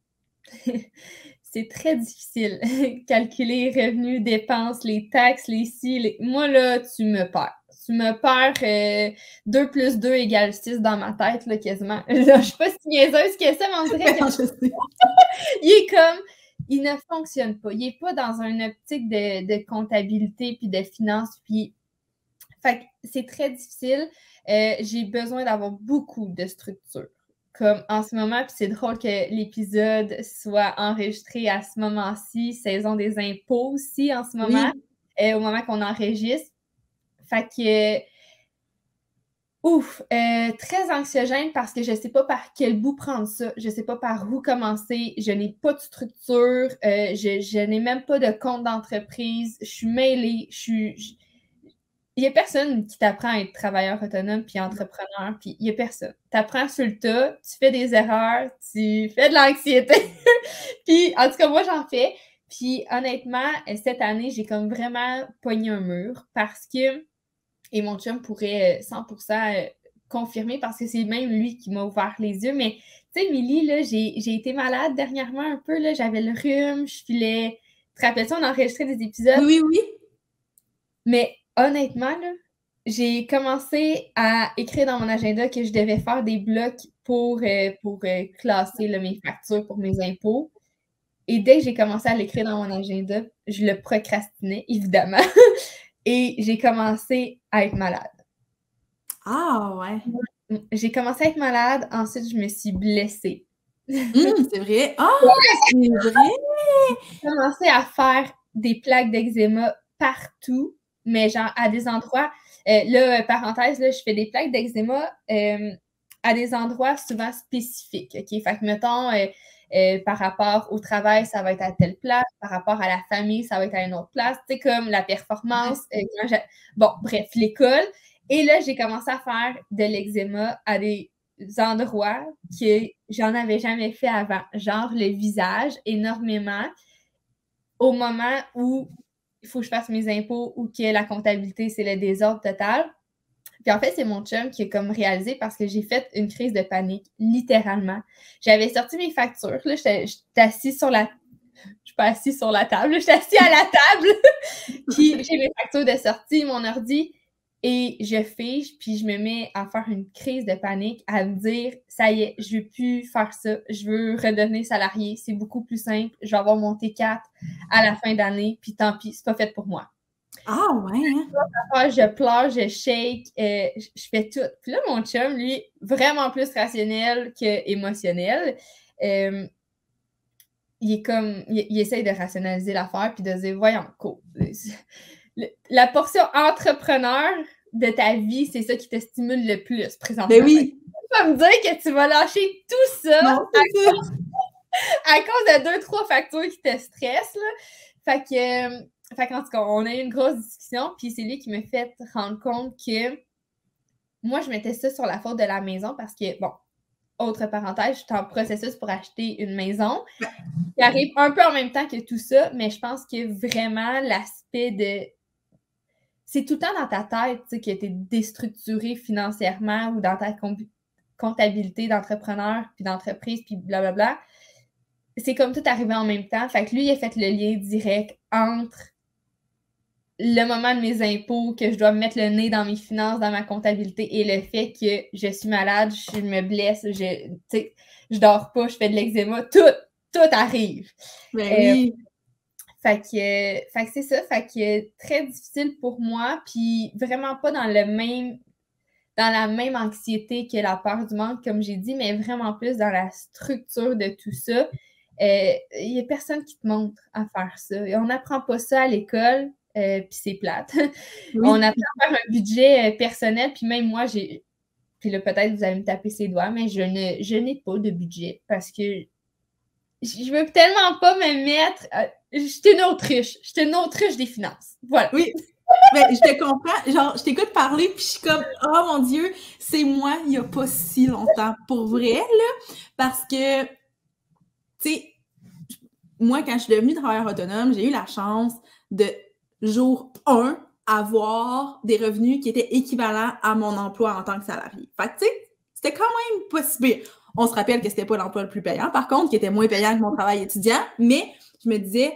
c'est très difficile. Calculer revenus, dépenses, les taxes, les ci, les... Moi, là, tu me perds. Tu me perds euh, deux plus deux égale six dans ma tête, là, quasiment. Je ne suis pas si niaiseuse que ça, mais on dirait que... il est comme... Il ne fonctionne pas. Il n'est pas dans une optique de, de comptabilité puis de finances. Puis... Fait que c'est très difficile. Euh, j'ai besoin d'avoir beaucoup de structure. Comme en ce moment, puis c'est drôle que l'épisode soit enregistré à ce moment-ci, saison des impôts aussi en ce moment, oui. euh, au moment qu'on enregistre. Fait que, euh, ouf, euh, très anxiogène parce que je ne sais pas par quel bout prendre ça, je ne sais pas par où commencer, je n'ai pas de structure, euh, je, je n'ai même pas de compte d'entreprise, je suis mêlée, je suis... Je, il n'y a personne qui t'apprend à être travailleur autonome puis entrepreneur, puis il n'y a personne. Tu apprends sur le tas, tu fais des erreurs, tu fais de l'anxiété. Puis, en tout cas, moi, j'en fais. Puis, honnêtement, cette année, j'ai comme vraiment pogné un mur parce que, et mon chum pourrait cent pour cent confirmer parce que c'est même lui qui m'a ouvert les yeux. Mais, tu sais, Milly, là, j'ai, j'ai été malade dernièrement un peu, là, j'avais le rhume, je filais... Tu te rappelles-tu, on enregistrait des épisodes? Oui, oui. Mais honnêtement, là, j'ai commencé à écrire dans mon agenda que je devais faire des blocs pour, euh, pour euh, classer là, mes factures pour mes impôts. Et dès que j'ai commencé à l'écrire dans mon agenda, je le procrastinais, évidemment. Et j'ai commencé à être malade. Ah, ouais. J'ai commencé à être malade. Ensuite, je me suis blessée. Mmh, c'est vrai. Ah, oh, c'est vrai! J'ai commencé à faire des plaques d'eczéma partout. Mais genre à des endroits, euh, là, parenthèse, là, je fais des plaques d'eczéma euh, à des endroits souvent spécifiques, OK? Fait que, mettons, euh, euh, par rapport au travail, ça va être à telle place, par rapport à la famille, ça va être à une autre place, tu sais, comme la performance. Euh, quand j'ai... Bon, bref, l'école. Et là, j'ai commencé à faire de l'eczéma à des endroits que j'en avais jamais fait avant, genre le visage, énormément, au moment où il faut que je fasse mes impôts ou que la comptabilité, c'est le désordre total. Puis en fait, c'est mon chum qui a comme réalisé parce que j'ai fait une crise de panique, littéralement. J'avais sorti mes factures, là, j'étais, j'étais assise sur la... Je suis pas assise sur la table, j'étais assise à la table, puis j'ai mes factures de sortie, mon ordi, et je fige, puis je me mets à faire une crise de panique, à me dire, ça y est, je veux plus faire ça, je veux redevenir salarié, c'est beaucoup plus simple, je vais avoir mon T quatre à la fin d'année, puis tant pis, c'est pas fait pour moi. Ah ouais, hein? Je pleure, je shake, euh, je fais tout. Puis là, mon chum, lui, vraiment plus rationnel qu'émotionnel, euh, il est comme, il, il essaye de rationaliser l'affaire puis de dire, voyons, cool. La portion entrepreneur de ta vie, c'est ça qui te stimule le plus présentement. Ben oui. Tu vas me dire que tu vas lâcher tout ça, non, à, cause, à cause de deux, trois factures qui te stressent, là. Fait que... Euh, Fait qu'en tout cas, on a eu une grosse discussion, puis c'est lui qui me fait rendre compte que moi, je mettais ça sur la faute de la maison parce que, bon, autre parenthèse, je suis en processus pour acheter une maison qui arrive un peu en même temps que tout ça, mais je pense que vraiment l'aspect de... C'est tout le temps dans ta tête, tu sais, que tu es déstructuré financièrement ou dans ta comptabilité d'entrepreneur, puis d'entreprise, puis blablabla. C'est comme tout arrivé en même temps. Fait que lui, il a fait le lien direct entre le moment de mes impôts, que je dois mettre le nez dans mes finances, dans ma comptabilité, et le fait que je suis malade, je me blesse, je, tu sais, je dors pas, je fais de l'eczéma, tout, tout arrive. Ben euh, oui. Fait que, fait que c'est ça, fait que très difficile pour moi, puis vraiment pas dans le même, dans la même anxiété que la peur du manque, comme j'ai dit, mais vraiment plus dans la structure de tout ça. Il euh, y a personne qui te montre à faire ça. Et on n'apprend pas ça à l'école. Euh, puis c'est plate. Oui. On apprend à faire un budget euh, personnel, puis même moi, j'ai... Puis là, peut-être vous allez me taper ses doigts, mais je, ne... je n'ai pas de budget parce que je veux tellement pas me mettre... Euh... Je suis une autruche. Je suis une autruche des finances. Voilà. Oui, mais je te comprends. Genre, je t'écoute parler, puis je suis comme, oh mon Dieu, c'est moi il n'y a pas si longtemps. Pour vrai, là, parce que, tu sais, moi, quand je suis devenue travailleur autonome, j'ai eu la chance de jour un, avoir des revenus qui étaient équivalents à mon emploi en tant que salarié. Fait que, tu sais, c'était quand même pas si pire. On se rappelle que c'était pas l'emploi le plus payant, par contre, qui était moins payant que mon travail étudiant, mais je me disais,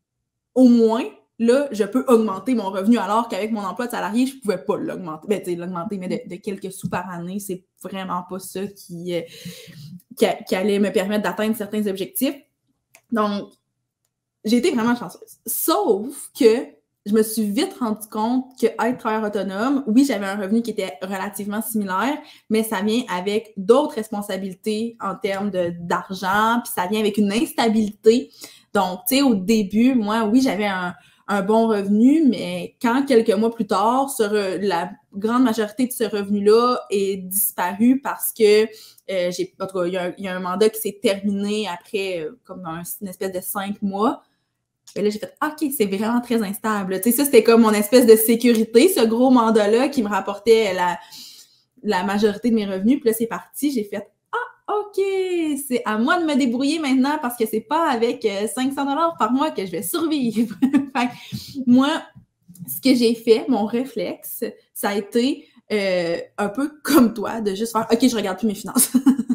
au moins, là, je peux augmenter mon revenu, alors qu'avec mon emploi de salarié, je pouvais pas l'augmenter. Ben, tu sais, l'augmenter, mais de, de quelques sous par année, c'est vraiment pas ça qui, euh, qui, qui allait me permettre d'atteindre certains objectifs. Donc, j'ai été vraiment chanceuse. Sauf que je me suis vite rendu compte que être travailleur autonome, oui, j'avais un revenu qui était relativement similaire, mais ça vient avec d'autres responsabilités en termes de, d'argent, puis ça vient avec une instabilité. Donc, tu sais, au début, moi, oui, j'avais un, un bon revenu, mais quand quelques mois plus tard, ce re, la grande majorité de ce revenu-là est disparu parce que euh, j'ai, en tout cas, il y a un, il y a un mandat qui s'est terminé après euh, comme un, une espèce de cinq mois. Et là, j'ai fait, OK, c'est vraiment très instable. Tu sais, ça, c'était comme mon espèce de sécurité, ce gros mandat-là qui me rapportait la, la majorité de mes revenus. Puis là, c'est parti. J'ai fait, ah, OK, c'est à moi de me débrouiller maintenant parce que c'est pas avec cinq cents dollars par mois que je vais survivre. Fait que moi, ce que j'ai fait, mon réflexe, ça a été euh, un peu comme toi, de juste faire, OK, je regarde plus mes finances.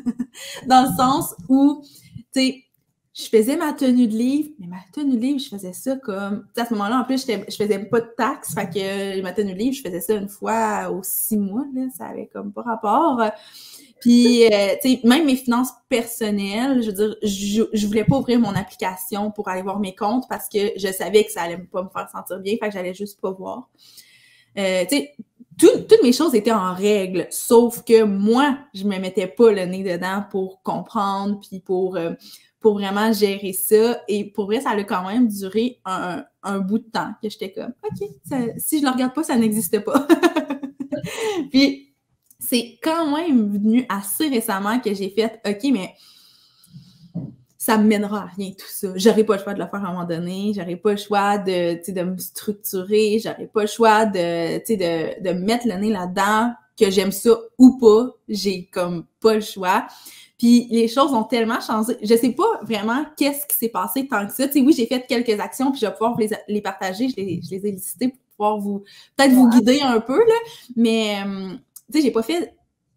Dans le sens où, tu sais, je faisais ma tenue de livre, mais ma tenue de livre, je faisais ça comme... À ce moment-là, en plus, je faisais pas de taxes, fait que ma tenue de livre, je faisais ça une fois aux six mois, là, ça avait comme pas rapport. Puis, euh, tu sais, même mes finances personnelles, je veux dire, je, je voulais pas ouvrir mon application pour aller voir mes comptes parce que je savais que ça allait pas me faire sentir bien, fait que j'allais juste pas voir. Euh, tu sais, tout, toutes mes choses étaient en règle, sauf que moi, je me mettais pas le nez dedans pour comprendre, puis pour... Euh, pour vraiment gérer ça. Et pour vrai, ça a quand même duré un, un bout de temps que j'étais comme, OK, ça, si je le regarde pas, ça n'existe pas. Puis, c'est quand même venu assez récemment que j'ai fait « OK, mais ça me mènera à rien tout ça. J'aurais pas le choix de le faire à un moment donné. J'aurais pas le choix de, tu sais, de me structurer. J'aurais pas le choix de, tu sais, de, de mettre le nez là-dedans, que j'aime ça ou pas. J'ai comme pas le choix. » Puis les choses ont tellement changé. Je sais pas vraiment qu'est-ce qui s'est passé tant que ça. Tu sais, oui, j'ai fait quelques actions, puis je vais pouvoir les, les partager. Je les, je les ai listées pour pouvoir vous, peut-être vous guider un peu, là. Mais, euh, tu sais, j'ai pas fait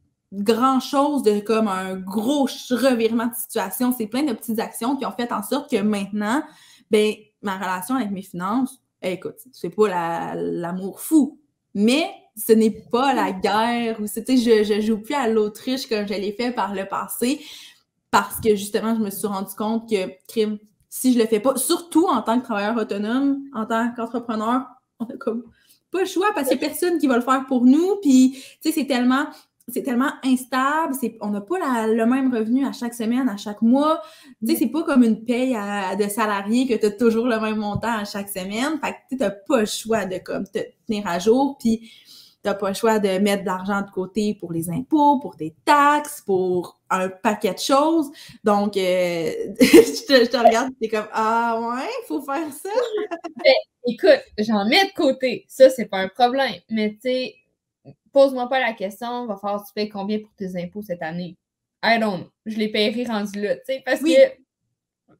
grand-chose de comme un gros revirement de situation. C'est plein de petites actions qui ont fait en sorte que maintenant, ben, ma relation avec mes finances, écoute, c'est pas la, l'amour fou, mais ce n'est pas la guerre ou c'était je, je joue plus à l'autruche comme je l'ai fait par le passé parce que justement, je me suis rendu compte que crime, si je le fais pas, surtout en tant que travailleur autonome, en tant qu'entrepreneur, on a comme pas le choix parce qu'il y a personne qui va le faire pour nous. Puis, tu sais, c'est tellement c'est tellement instable, c'est, on n'a pas la, le même revenu à chaque semaine, à chaque mois. Tu sais, c'est pas comme une paye à, de salarié que tu as toujours le même montant à chaque semaine. Fait que tu n'as pas le choix de comme te tenir à jour, puis t'as pas le choix de mettre de l'argent de côté pour les impôts, pour tes taxes, pour un paquet de choses. Donc, euh, je, te, je te regarde et t'es comme « Ah ouais, faut faire ça? » Ben, écoute, j'en mets de côté. Ça, c'est pas un problème. Mais tu sais, pose-moi pas la question, va falloir que tu payes combien pour tes impôts cette année? I don't know. Je les paierai rendus là, tu sais, parce oui. que...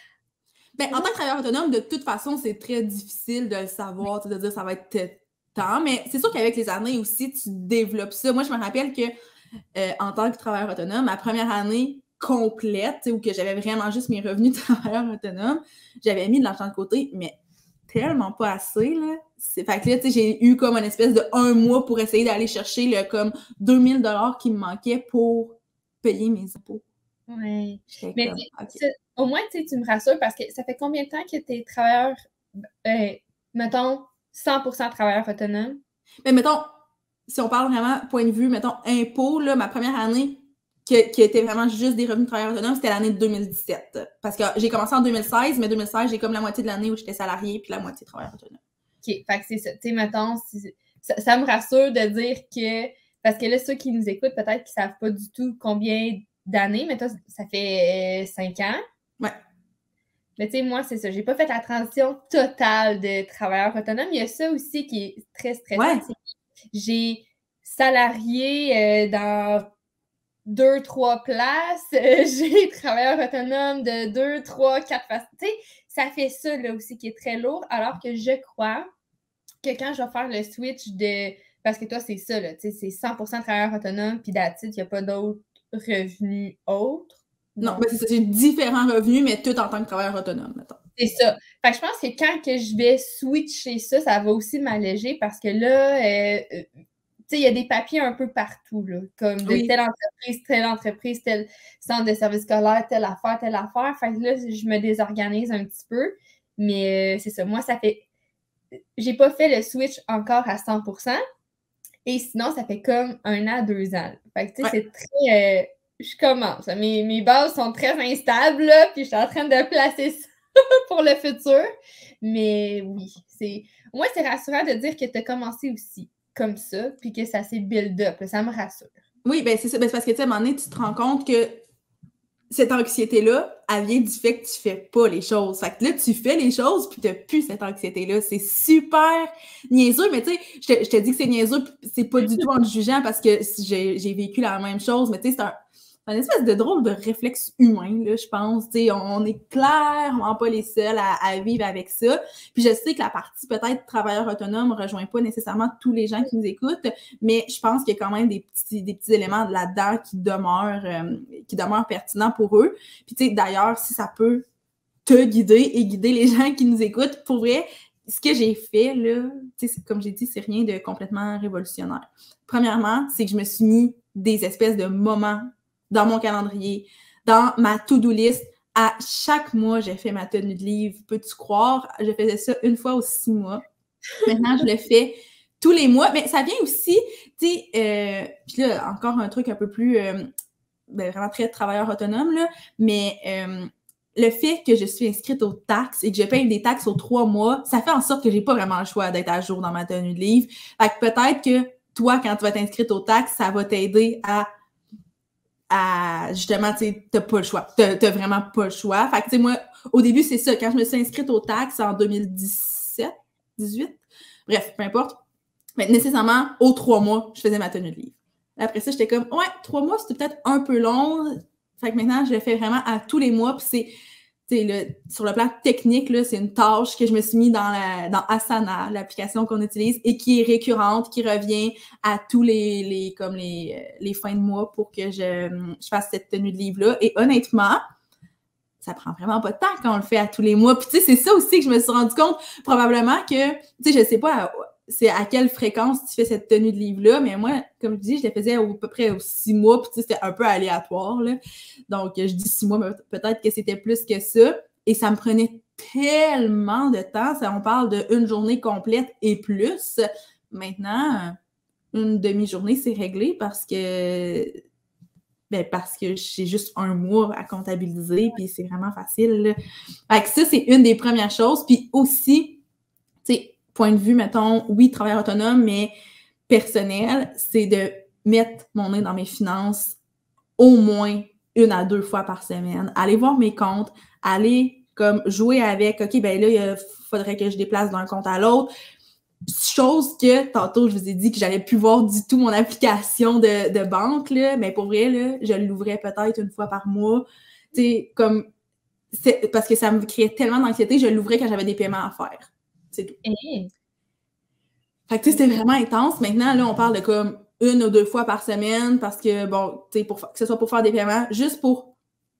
Ben, en tant que travailleur autonome, de toute façon, c'est très difficile de le savoir, de dire ça va être tant, mais c'est sûr qu'avec les années aussi, tu développes ça. Moi, je me rappelle que euh, en tant que travailleur autonome, ma première année complète, où que j'avais vraiment juste mes revenus de travailleur autonome, j'avais mis de l'argent de côté, mais tellement pas assez, là. C'est, fait que là, tu sais, j'ai eu comme une espèce de un mois pour essayer d'aller chercher le comme deux mille dollars qui me manquaient pour payer mes impôts. Oui. J'étais mais comme, okay. Au moins, tu sais, tu me rassures parce que ça fait combien de temps que tu es travailleur, euh, mettons, cent pour cent travailleur autonome? Mais mettons, si on parle vraiment point de vue, mettons, impôt, là, ma première année qui, qui était vraiment juste des revenus de travailleur autonome, c'était l'année de deux mille dix-sept. Parce que j'ai commencé en deux mille seize, mais deux mille seize, j'ai comme la moitié de l'année où j'étais salariée, puis la moitié travailleur autonome. OK, fait que c'est ça. Tu sais, mettons, si, ça, ça me rassure de dire que, parce que là, ceux qui nous écoutent, peut-être qu'ils ne savent pas du tout combien d'années, mais toi, ça fait euh, cinq ans. Ouais. Mais tu sais, moi, c'est ça. J'ai pas fait la transition totale de travailleur autonome. Il y a ça aussi qui est très stressant. Ouais. J'ai salarié euh, dans deux, trois places. Euh, j'ai travailleur autonome de deux, trois, quatre façons. Tu sais, ça fait ça là aussi qui est très lourd. Alors que je crois que quand je vais faire le switch de... Parce que toi, c'est ça, là. Tu sais, c'est cent pour cent travailleur autonome, puis that's it, il n'y a pas d'autres revenus autres. Non, non mais c'est ça. J'ai différents revenus, mais tout en tant que travailleur autonome, mettons. C'est ça. Fait que je pense que quand que je vais switcher ça, ça va aussi m'alléger parce que là, euh, euh, tu sais, il y a des papiers un peu partout, là, comme de oui. telle entreprise, telle entreprise, tel centre de service scolaire, telle affaire, telle affaire. Fait que là, je me désorganise un petit peu. Mais euh, c'est ça. Moi, ça fait... J'ai pas fait le switch encore à cent pour cent. Et sinon, ça fait comme un an, deux ans. Fait que, tu sais, ouais. c'est très... Euh, je commence. Mes, mes bases sont très instables, là, puis je suis en train de placer ça pour le futur. Mais oui, c'est... Moi, c'est rassurant de dire que tu as commencé aussi comme ça, puis que ça s'est build up. Ça me rassure. Oui, ben c'est ça. Ben, c'est parce que, tu sais, à un moment donné, tu te rends compte que cette anxiété-là, elle vient du fait que tu fais pas les choses. Fait que là, tu fais les choses, puis t'as plus cette anxiété-là. C'est super niaiseux, mais tu sais, je te, je te dis que c'est niaiseux, c'est pas du tout en te jugeant parce que j'ai, j'ai vécu la même chose, mais tu sais, c'est un... une espèce de drôle de réflexe humain, là, je pense. T'sais, on n'est clairement pas les seuls à, à vivre avec ça. Puis je sais que la partie peut-être travailleur autonome ne rejoint pas nécessairement tous les gens qui nous écoutent, mais je pense qu'il y a quand même des petits, des petits éléments là-dedans qui demeurent, euh, qui demeurent pertinents pour eux. Puis tu sais, d'ailleurs, si ça peut te guider et guider les gens qui nous écoutent, pour vrai, ce que j'ai fait, là, comme j'ai dit, c'est rien de complètement révolutionnaire. Premièrement, c'est que je me suis mis des espèces de moments dans mon calendrier, dans ma to-do list. À chaque mois, j'ai fait ma tenue de livre. Peux-tu croire? Je faisais ça une fois aux six mois. Maintenant, je le fais tous les mois. Mais ça vient aussi, tu sais, euh, puis là, encore un truc un peu plus, euh, ben, vraiment très travailleur autonome, là, mais euh, le fait que je suis inscrite aux taxes et que je paye des taxes aux trois mois, ça fait en sorte que j'ai pas vraiment le choix d'être à jour dans ma tenue de livre. Fait que peut-être que toi, quand tu vas t'inscrire aux taxes, ça va t'aider à, à justement, tu sais, t'as pas le choix. T'as, t'as vraiment pas le choix. Fait que, tu sais, moi, au début, c'est ça. Quand je me suis inscrite aux taxes en deux mille dix-sept, dix-huit, bref, peu importe. Mais nécessairement, aux trois mois, je faisais ma tenue de livre. Après ça, j'étais comme, ouais, trois mois, c'était peut-être un peu long. Fait que maintenant, je le fais vraiment à tous les mois. Puis c'est, tu sais, le, sur le plan technique, là, c'est une tâche que je me suis mis dans, la, dans Asana, l'application qu'on utilise, et qui est récurrente, qui revient à tous les, les, comme les, les fins de mois pour que je, je fasse cette tenue de livre-là. Et honnêtement, ça prend vraiment pas de temps quand on le fait à tous les mois. Puis tu sais, c'est ça aussi que je me suis rendu compte, probablement que, tu sais, je sais pas c'est à quelle fréquence tu fais cette tenue de livre-là, mais moi, comme je dis, je la faisais à peu près aux six mois, puis tu sais, c'était un peu aléatoire, là. Donc, je dis six mois, mais peut-être que c'était plus que ça. Et ça me prenait tellement de temps. Ça, on parle d'une journée complète et plus. Maintenant, une demi-journée, c'est réglé parce que ben parce que j'ai juste un mois à comptabiliser, puis c'est vraiment facile, là. Fait que ça, c'est une des premières choses. Puis aussi, tu sais, point de vue, mettons, oui, travailleur autonome, mais personnel, c'est de mettre mon nez dans mes finances au moins une à deux fois par semaine. Aller voir mes comptes, aller comme jouer avec, OK, ben là, il faudrait que je déplace d'un compte à l'autre. Chose que, tantôt, je vous ai dit que j'allais plus voir du tout mon application de, de banque, là, mais pour vrai, là, je l'ouvrais peut-être une fois par mois. Tu sais, comme, c'est, parce que ça me créait tellement d'anxiété, je l'ouvrais quand j'avais des paiements à faire. C'est tout. Hey. Fait que, tu sais, c'était vraiment intense. Maintenant, là, on parle de comme une ou deux fois par semaine parce que, bon, tu sais, pour que ce soit pour faire des paiements, juste pour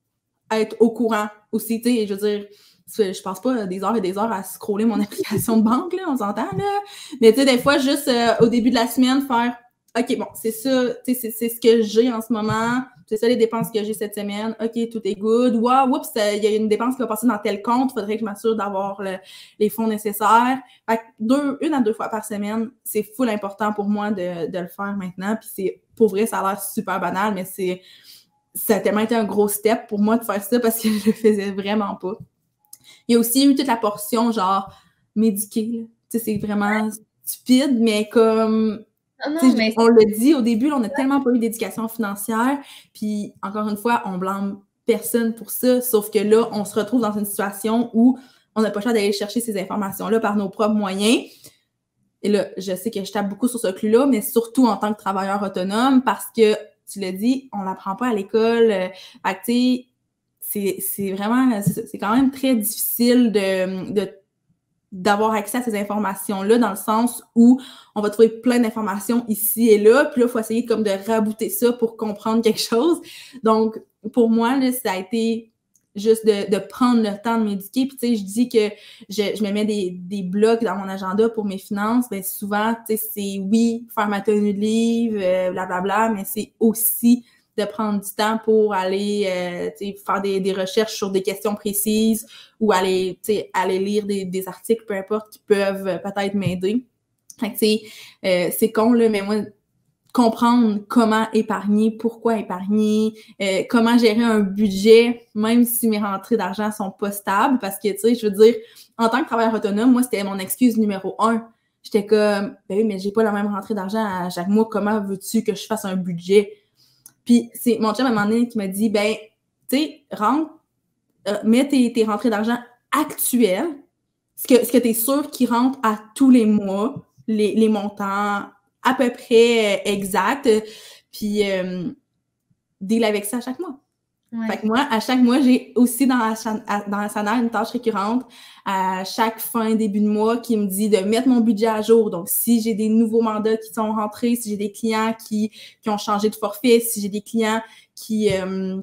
être au courant aussi, tu sais, je veux dire, je passe pas des heures et des heures à scroller mon application de banque, là, on s'entend, là. Mais tu sais, des fois, juste euh, au début de la semaine, faire « OK, bon, c'est ça, tu sais, c'est, c'est ce que j'ai en ce moment, c'est ça les dépenses que j'ai cette semaine, OK, tout est good. Wow, oups, il y a une dépense qui va passer dans tel compte, il faudrait que je m'assure d'avoir le, les fonds nécessaires. » Fait que deux, une à deux fois par semaine, c'est full important pour moi de, de le faire maintenant. Puis c'est, pour vrai, ça a l'air super banal, mais c'est, ça a tellement été un gros step pour moi de faire ça parce que je le faisais vraiment pas. Il y a aussi eu toute la portion, genre, médiquée. Tu sais, c'est vraiment stupide, mais comme... Non, non, mais... On le dit au début, là, on n'a tellement pas eu d'éducation financière. Puis, encore une fois, on blâme personne pour ça. Sauf que là, on se retrouve dans une situation où on n'a pas le choix d'aller chercher ces informations-là par nos propres moyens. Et là, je sais que je tape beaucoup sur ce clou-là, mais surtout en tant que travailleur autonome, parce que, tu l'as dit, on l'apprend pas à l'école. Fait que, tu sais, c'est, c'est vraiment, c'est, c'est quand même très difficile de, de, d'avoir accès à ces informations-là dans le sens où on va trouver plein d'informations ici et là, puis là, il faut essayer comme de rabouter ça pour comprendre quelque chose. Donc, pour moi, là, ça a été juste de, de prendre le temps de m'éduquer. Puis, tu sais, je dis que je, je me mets des, des blocs dans mon agenda pour mes finances. Bien, souvent, tu sais, c'est oui, faire ma tenue de livre, euh, blablabla, mais c'est aussi de prendre du temps pour aller euh, faire des, des recherches sur des questions précises ou aller, aller lire des, des articles, peu importe, qui peuvent peut-être m'aider. Fait que, euh, c'est con, là, mais moi, comprendre comment épargner, pourquoi épargner, euh, comment gérer un budget, même si mes rentrées d'argent sont pas stables, parce que, tu sais, je veux dire, en tant que travailleur autonome, moi, c'était mon excuse numéro un. J'étais comme, ben oui, mais j'ai pas la même rentrée d'argent à chaque mois, comment veux-tu que je fasse un budget? Puis c'est mon chum à un moment donné qui m'a dit, ben, tu sais, rentre, euh, mets tes, tes rentrées d'argent actuelles, ce que, ce que tu es sûr qui rentre à tous les mois, les, les montants à peu près exacts, puis euh, deal avec ça à chaque mois. Ouais. Fait que moi, à chaque mois, j'ai aussi dans Asana une tâche récurrente à chaque fin, début de mois qui me dit de mettre mon budget à jour. Donc, si j'ai des nouveaux mandats qui sont rentrés, si j'ai des clients qui, qui ont changé de forfait, si j'ai des clients qui, euh,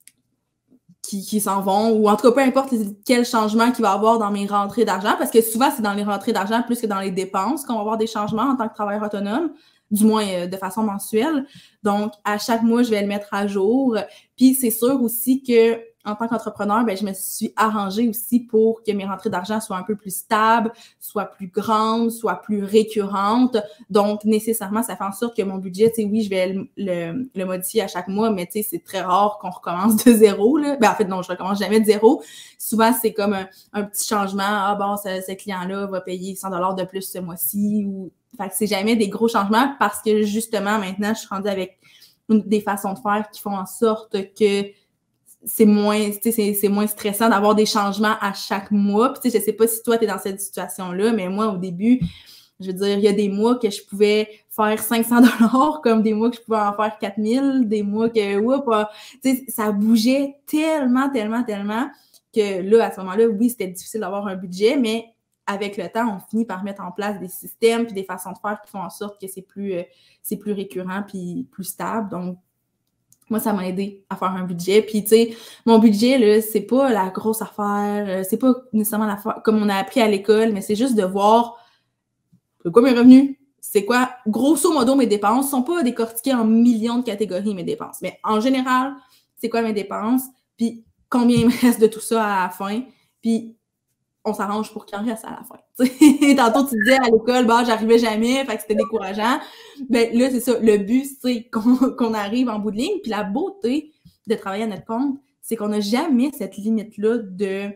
qui, qui s'en vont, ou en tout cas, peu importe quel changement qu'il va y avoir dans mes rentrées d'argent, parce que souvent, c'est dans les rentrées d'argent plus que dans les dépenses qu'on va avoir des changements en tant que travailleur autonome, du moins euh, de façon mensuelle. Donc, à chaque mois, je vais le mettre à jour. Puis, c'est sûr aussi que en tant qu'entrepreneur, ben, je me suis arrangée aussi pour que mes rentrées d'argent soient un peu plus stables, soient plus grandes, soient plus récurrentes. Donc, nécessairement, ça fait en sorte que mon budget, tu sais, oui, je vais le, le, le modifier à chaque mois, mais tu sais, c'est très rare qu'on recommence de zéro, là. Ben, en fait, non, je recommence jamais de zéro. Souvent, c'est comme un, un petit changement. Ah bon, ce, ce client-là va payer cent dollars de plus ce mois-ci ou Fait que c'est jamais des gros changements parce que justement, maintenant, je suis rendue avec des façons de faire qui font en sorte que c'est moins, tu sais, c'est, c'est moins stressant d'avoir des changements à chaque mois. Puis, tu sais, je sais pas si toi, t'es dans cette situation-là, mais moi, au début, je veux dire, il y a des mois que je pouvais faire cinq cents dollars, comme des mois que je pouvais en faire quatre mille, des mois que, oups, tu sais, ça bougeait tellement, tellement, tellement que là, à ce moment-là, oui, c'était difficile d'avoir un budget, mais avec le temps, on finit par mettre en place des systèmes puis des façons de faire qui font en sorte que c'est plus, euh, c'est plus récurrent puis plus stable. Donc, moi, ça m'a aidé à faire un budget. Puis, tu sais, mon budget, là, c'est pas la grosse affaire, c'est pas nécessairement l'affaire comme on a appris à l'école, mais c'est juste de voir c'est quoi mes revenus, c'est quoi, grosso modo, mes dépenses. Sont pas décortiquées en millions de catégories, mes dépenses. Mais en général, c'est quoi mes dépenses, puis combien il me reste de tout ça à la fin, puis on s'arrange pour qu'il en reste à la fin. T'sais, tantôt, tu disais à l'école, bah, j'arrivais jamais, fait que c'était décourageant. Ben là, c'est ça, le but, c'est qu'on, qu'on arrive en bout de ligne. Puis la beauté de travailler à notre compte, c'est qu'on n'a jamais cette limite-là de,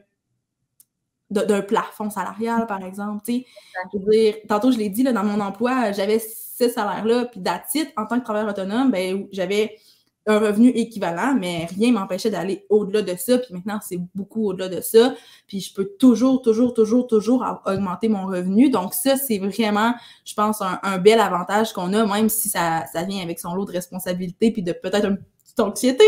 de d'un plafond salarial, par exemple. T'sais. Je veux dire, tantôt, je l'ai dit, là, dans mon emploi, j'avais ce salaire-là, puis that's it. En tant que travailleur autonome, ben j'avais un revenu équivalent, mais rien m'empêchait d'aller au-delà de ça. Puis maintenant, c'est beaucoup au-delà de ça. Puis je peux toujours, toujours, toujours, toujours augmenter mon revenu. Donc ça, c'est vraiment, je pense, un, un bel avantage qu'on a, même si ça, ça vient avec son lot de responsabilités puis de peut-être une petite anxiété.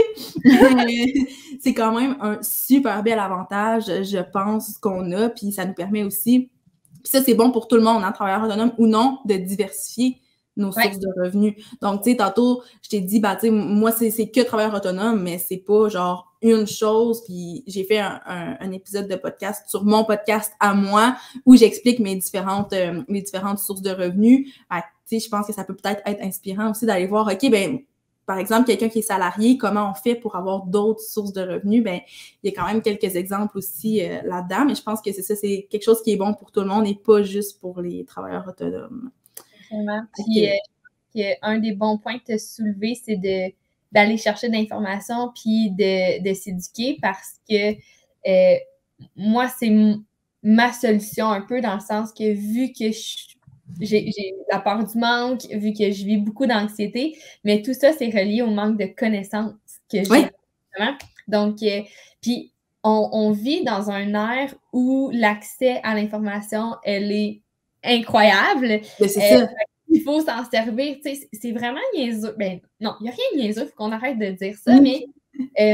C'est quand même un super bel avantage, je pense, qu'on a. Puis ça nous permet aussi, puis ça, c'est bon pour tout le monde, hein, travailleur autonome ou non, de diversifier nos sources ouais. de revenus. Donc, tu sais, tantôt, je t'ai dit, bah, tu sais, moi, c'est, c'est que travailleur autonome, mais c'est pas genre une chose. Puis j'ai fait un, un, un épisode de podcast sur mon podcast à moi où j'explique mes différentes, euh, mes différentes sources de revenus. Ah, tu sais, je pense que ça peut peut-être être inspirant aussi d'aller voir, OK, ben par exemple, quelqu'un qui est salarié, comment on fait pour avoir d'autres sources de revenus? Ben, il y a quand même quelques exemples aussi euh, là-dedans, mais je pense que c'est ça, c'est quelque chose qui est bon pour tout le monde et pas juste pour les travailleurs autonomes. Vraiment. Puis, okay. euh, un des bons points que tu as soulevé, c'est de, d'aller chercher de l'information puis de, de s'éduquer parce que euh, moi, c'est m- ma solution un peu dans le sens que vu que je, j'ai, j'ai la peur du manque, vu que je vis beaucoup d'anxiété, mais tout ça, c'est relié au manque de connaissances que j'ai. Oui. Donc, euh, puis on, on vit dans un ère où l'accès à l'information, elle est incroyable. Mais c'est euh, ça. Il faut s'en servir. Tu sais, c'est vraiment niaiseux. Ben, non, il n'y a rien de niaiseux, il faut qu'on arrête de dire ça, mmh. mais euh,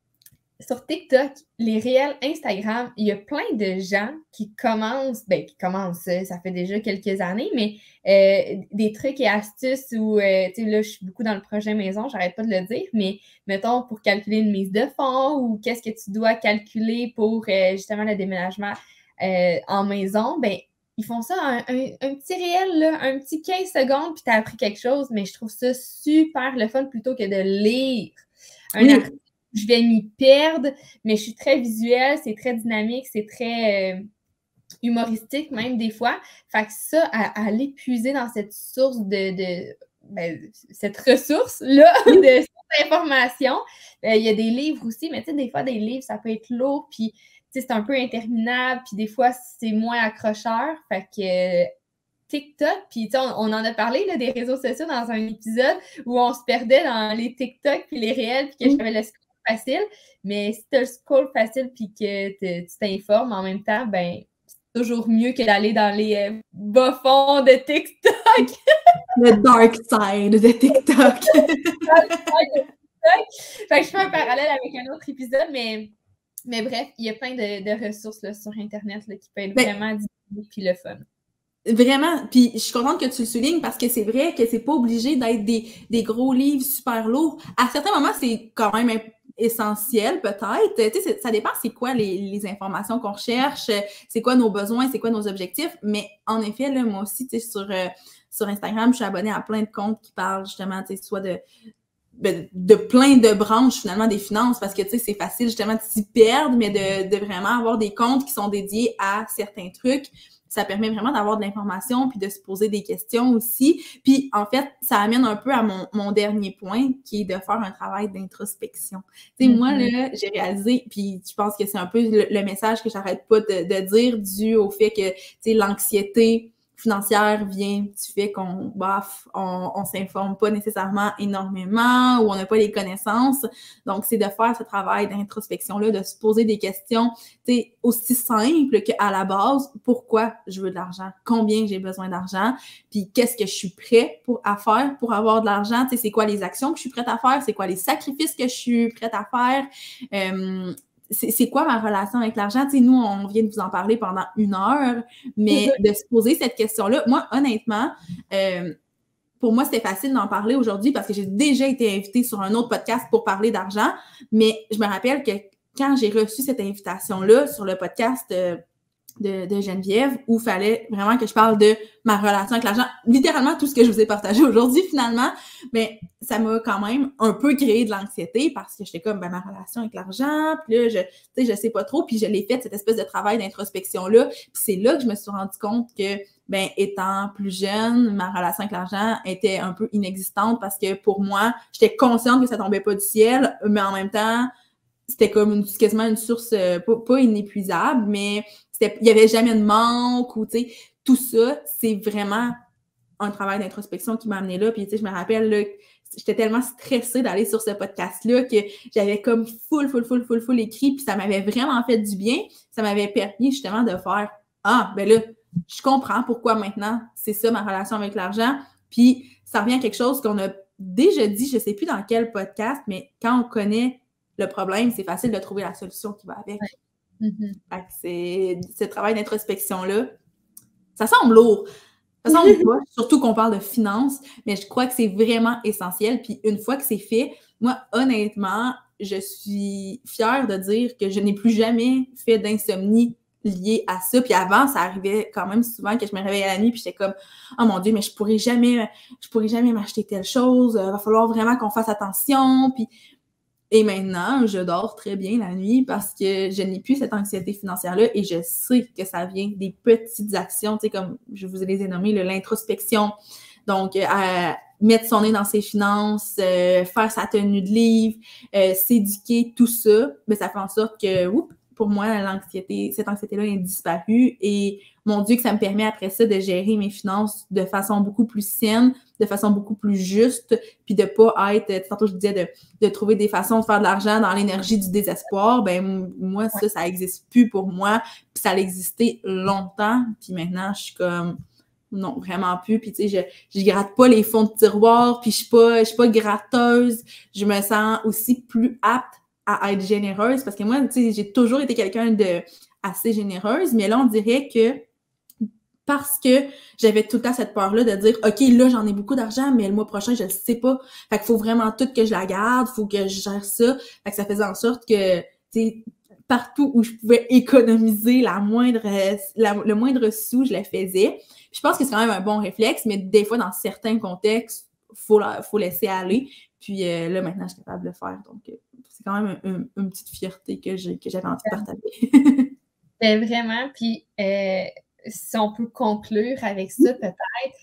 sur TikTok, les réels Instagram, il y a plein de gens qui commencent, ben, qui commencent, ça fait déjà quelques années, mais euh, des trucs et astuces où, euh, tu sais, là, je suis beaucoup dans le projet maison, j'arrête pas de le dire, mais mettons, pour calculer une mise de fonds ou qu'est-ce que tu dois calculer pour, euh, justement, le déménagement euh, en maison, ben, ils font ça un, un, un petit réel, là, un petit quinze secondes, puis tu as appris quelque chose, mais je trouve ça super le fun plutôt que de lire un oui. article. Je vais m'y perdre, mais je suis très visuelle, c'est très dynamique, c'est très euh, humoristique même des fois. Fait que ça, à, à aller puiser dans cette source de... de ben, cette ressource-là de cette information. Euh, il y a des livres aussi, mais tu sais, des fois, des livres, ça peut être lourd, puis c'est un peu interminable, puis des fois, c'est moins accrocheur. Fait que euh, TikTok, puis on, on en a parlé là, des réseaux sociaux dans un épisode où on se perdait dans les TikTok puis les réels, puis que j'avais le scroll facile. Mais si tu as le scroll facile puis que te, tu t'informes en même temps, ben c'est toujours mieux que d'aller dans les euh, bas-fonds de TikTok. Le dark side de TikTok. Fait que je fais un parallèle avec un autre épisode, mais... Mais bref, il y a plein de, de ressources là, sur Internet là, qui peuvent être ben, vraiment dynamiques puis le fun. Vraiment. Puis je suis contente que tu le soulignes parce que c'est vrai que c'est pas obligé d'être des, des gros livres super lourds. À certains moments, c'est quand même essentiel peut-être. Tu sais, ça dépend c'est quoi les, les informations qu'on recherche, c'est quoi nos besoins, c'est quoi nos objectifs. Mais en effet, là, moi aussi, tu sais, sur, euh, sur Instagram, je suis abonnée à plein de comptes qui parlent justement, tu sais, soit de... de plein de branches, finalement, des finances, parce que, tu sais, c'est facile, justement, de s'y perdre, mais de, de vraiment avoir des comptes qui sont dédiés à certains trucs. Ça permet vraiment d'avoir de l'information puis de se poser des questions aussi. Puis, en fait, ça amène un peu à mon, mon dernier point, qui est de faire un travail d'introspection. Tu sais, mm-hmm. moi, là, j'ai réalisé, puis je pense que c'est un peu le, le message que j'arrête pas de, de dire dû au fait que, tu sais, l'anxiété financière vient du fait qu'on, baf, on, on s'informe pas nécessairement énormément ou on n'a pas les connaissances. Donc, c'est de faire ce travail d'introspection-là, de se poser des questions, tu sais, aussi simples qu'à la base, pourquoi je veux de l'argent? Combien j'ai besoin d'argent? Puis, qu'est-ce que je suis prêt pour, à faire pour avoir de l'argent? Tu sais, c'est quoi les actions que je suis prête à faire? C'est quoi les sacrifices que je suis prête à faire? Euh, c'est, c'est quoi ma relation avec l'argent? Tu sais, nous, on vient de vous en parler pendant une heure, mais de se poser cette question-là, moi, honnêtement, euh, pour moi, c'était facile d'en parler aujourd'hui parce que j'ai déjà été invitée sur un autre podcast pour parler d'argent, mais je me rappelle que quand j'ai reçu cette invitation-là sur le podcast euh, de, de Geneviève, où il fallait vraiment que je parle de ma relation avec l'argent, littéralement tout ce que je vous ai partagé aujourd'hui finalement, mais ça m'a quand même un peu créé de l'anxiété parce que j'étais comme, ben ma relation avec l'argent, puis là, je, tu sais, je sais pas trop, puis je l'ai fait, cette espèce de travail d'introspection-là, puis c'est là que je me suis rendu compte que, ben étant plus jeune, ma relation avec l'argent était un peu inexistante parce que pour moi, j'étais consciente que ça tombait pas du ciel, mais en même temps, c'était comme une, quasiment une source, euh, pas, pas inépuisable, mais il n'y avait jamais de manque ou, tu sais, tout ça, c'est vraiment un travail d'introspection qui m'a amené là. Puis, tu sais, je me rappelle, là, j'étais tellement stressée d'aller sur ce podcast-là que j'avais comme full, full, full, full, full écrit, puis ça m'avait vraiment fait du bien. Ça m'avait permis, justement, de faire « Ah, ben là, je comprends pourquoi maintenant c'est ça ma relation avec l'argent. » Puis, ça revient à quelque chose qu'on a déjà dit, je sais plus dans quel podcast, mais quand on connaît le problème, c'est facile de trouver la solution qui va avec. Ouais. Mm-hmm. Fait que c'est ce travail d'introspection-là. Ça semble lourd. Ça semble pas, surtout qu'on parle de finances, mais je crois que c'est vraiment essentiel. Puis une fois que c'est fait, moi, honnêtement, je suis fière de dire que je n'ai plus jamais fait d'insomnie liée à ça. Puis avant, ça arrivait quand même souvent que je me réveillais la nuit puis j'étais comme « Oh mon Dieu, mais je pourrais jamais, je pourrais jamais m'acheter telle chose. Il va falloir vraiment qu'on fasse attention. » Puis Et maintenant, je dors très bien la nuit parce que je n'ai plus cette anxiété financière-là et je sais que ça vient des petites actions, tu sais, comme je vous les ai nommées, là, l'introspection. Donc, euh, mettre son nez dans ses finances, euh, faire sa tenue de livre, euh, s'éduquer, tout ça, ben, ça fait en sorte que, oups, pour moi, l'anxiété, cette anxiété-là est disparue et mon Dieu que ça me permet après ça de gérer mes finances de façon beaucoup plus saine, de façon beaucoup plus juste, puis de pas être, tantôt je disais, de, de trouver des façons de faire de l'argent dans l'énergie du désespoir, ben moi, ça, ça existe plus pour moi, puis ça a existé longtemps, puis maintenant, je suis comme, non, vraiment plus, puis tu sais, je, je gratte pas les fonds de tiroir, puis je suis pas, je suis pas gratteuse, je me sens aussi plus apte à être généreuse, parce que moi, tu sais, j'ai toujours été quelqu'un de assez généreuse, mais là, on dirait que parce que j'avais tout le temps cette peur-là de dire « OK, là, j'en ai beaucoup d'argent, mais le mois prochain, je le sais pas. Fait qu'il faut vraiment tout que je la garde, faut que je gère ça. » Fait que ça faisait en sorte que, tu sais, partout où je pouvais économiser la moindre, la, le moindre sou, je le faisais. Puis je pense que c'est quand même un bon réflexe, mais des fois, dans certains contextes, faut, la, faut laisser aller. Puis euh, là, maintenant, je suis capable de le faire. Donc, euh, c'est quand même un, un, une petite fierté que, j'ai, que j'avais envie de partager. Ben vraiment, puis euh, si on peut conclure avec ça, peut-être,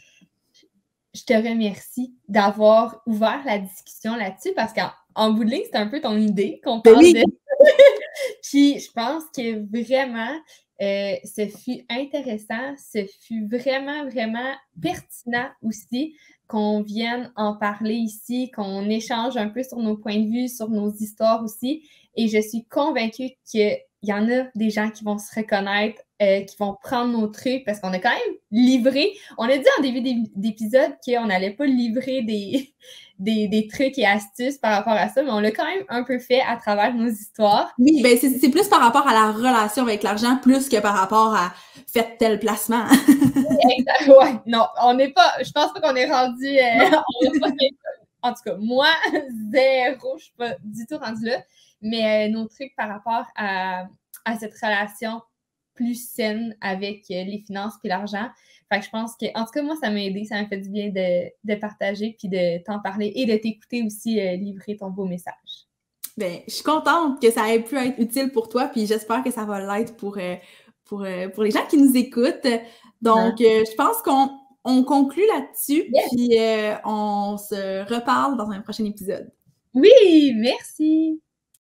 je te remercie d'avoir ouvert la discussion là-dessus parce qu'en en bout de ligne, c'est un peu ton idée qu'on parle oui. de. Puis je pense que vraiment, euh, ce fut intéressant, ce fut vraiment, vraiment pertinent aussi qu'on vienne en parler ici, qu'on échange un peu sur nos points de vue, sur nos histoires aussi. Et je suis convaincue qu'il y en a des gens qui vont se reconnaître, euh, qui vont prendre nos trucs parce qu'on a quand même livré. On a dit en début d'épisode qu'on n'allait pas livrer des, des, des trucs et astuces par rapport à ça, mais on l'a quand même un peu fait à travers nos histoires. Oui, ben c'est, c'est plus par rapport à la relation avec l'argent plus que par rapport à faites tel placement. Exact, ouais, non, on n'est pas, je pense pas qu'on est rendu, euh, on pas, en tout cas, moi, zéro, je suis pas du tout rendue là, mais euh, nos trucs par rapport à, à cette relation plus saine avec euh, les finances puis l'argent. Fait que je pense que, en tout cas, moi, ça m'a aidé, ça m'a fait du bien de, de partager puis de t'en parler et de t'écouter aussi euh, livrer ton beau message. Ben, je suis contente que ça ait pu être utile pour toi puis j'espère que ça va l'être pour, euh, pour, euh, pour les gens qui nous écoutent. Donc, euh, je pense qu'on on conclut là-dessus yes. Puis euh, on se reparle dans un prochain épisode. Oui, merci!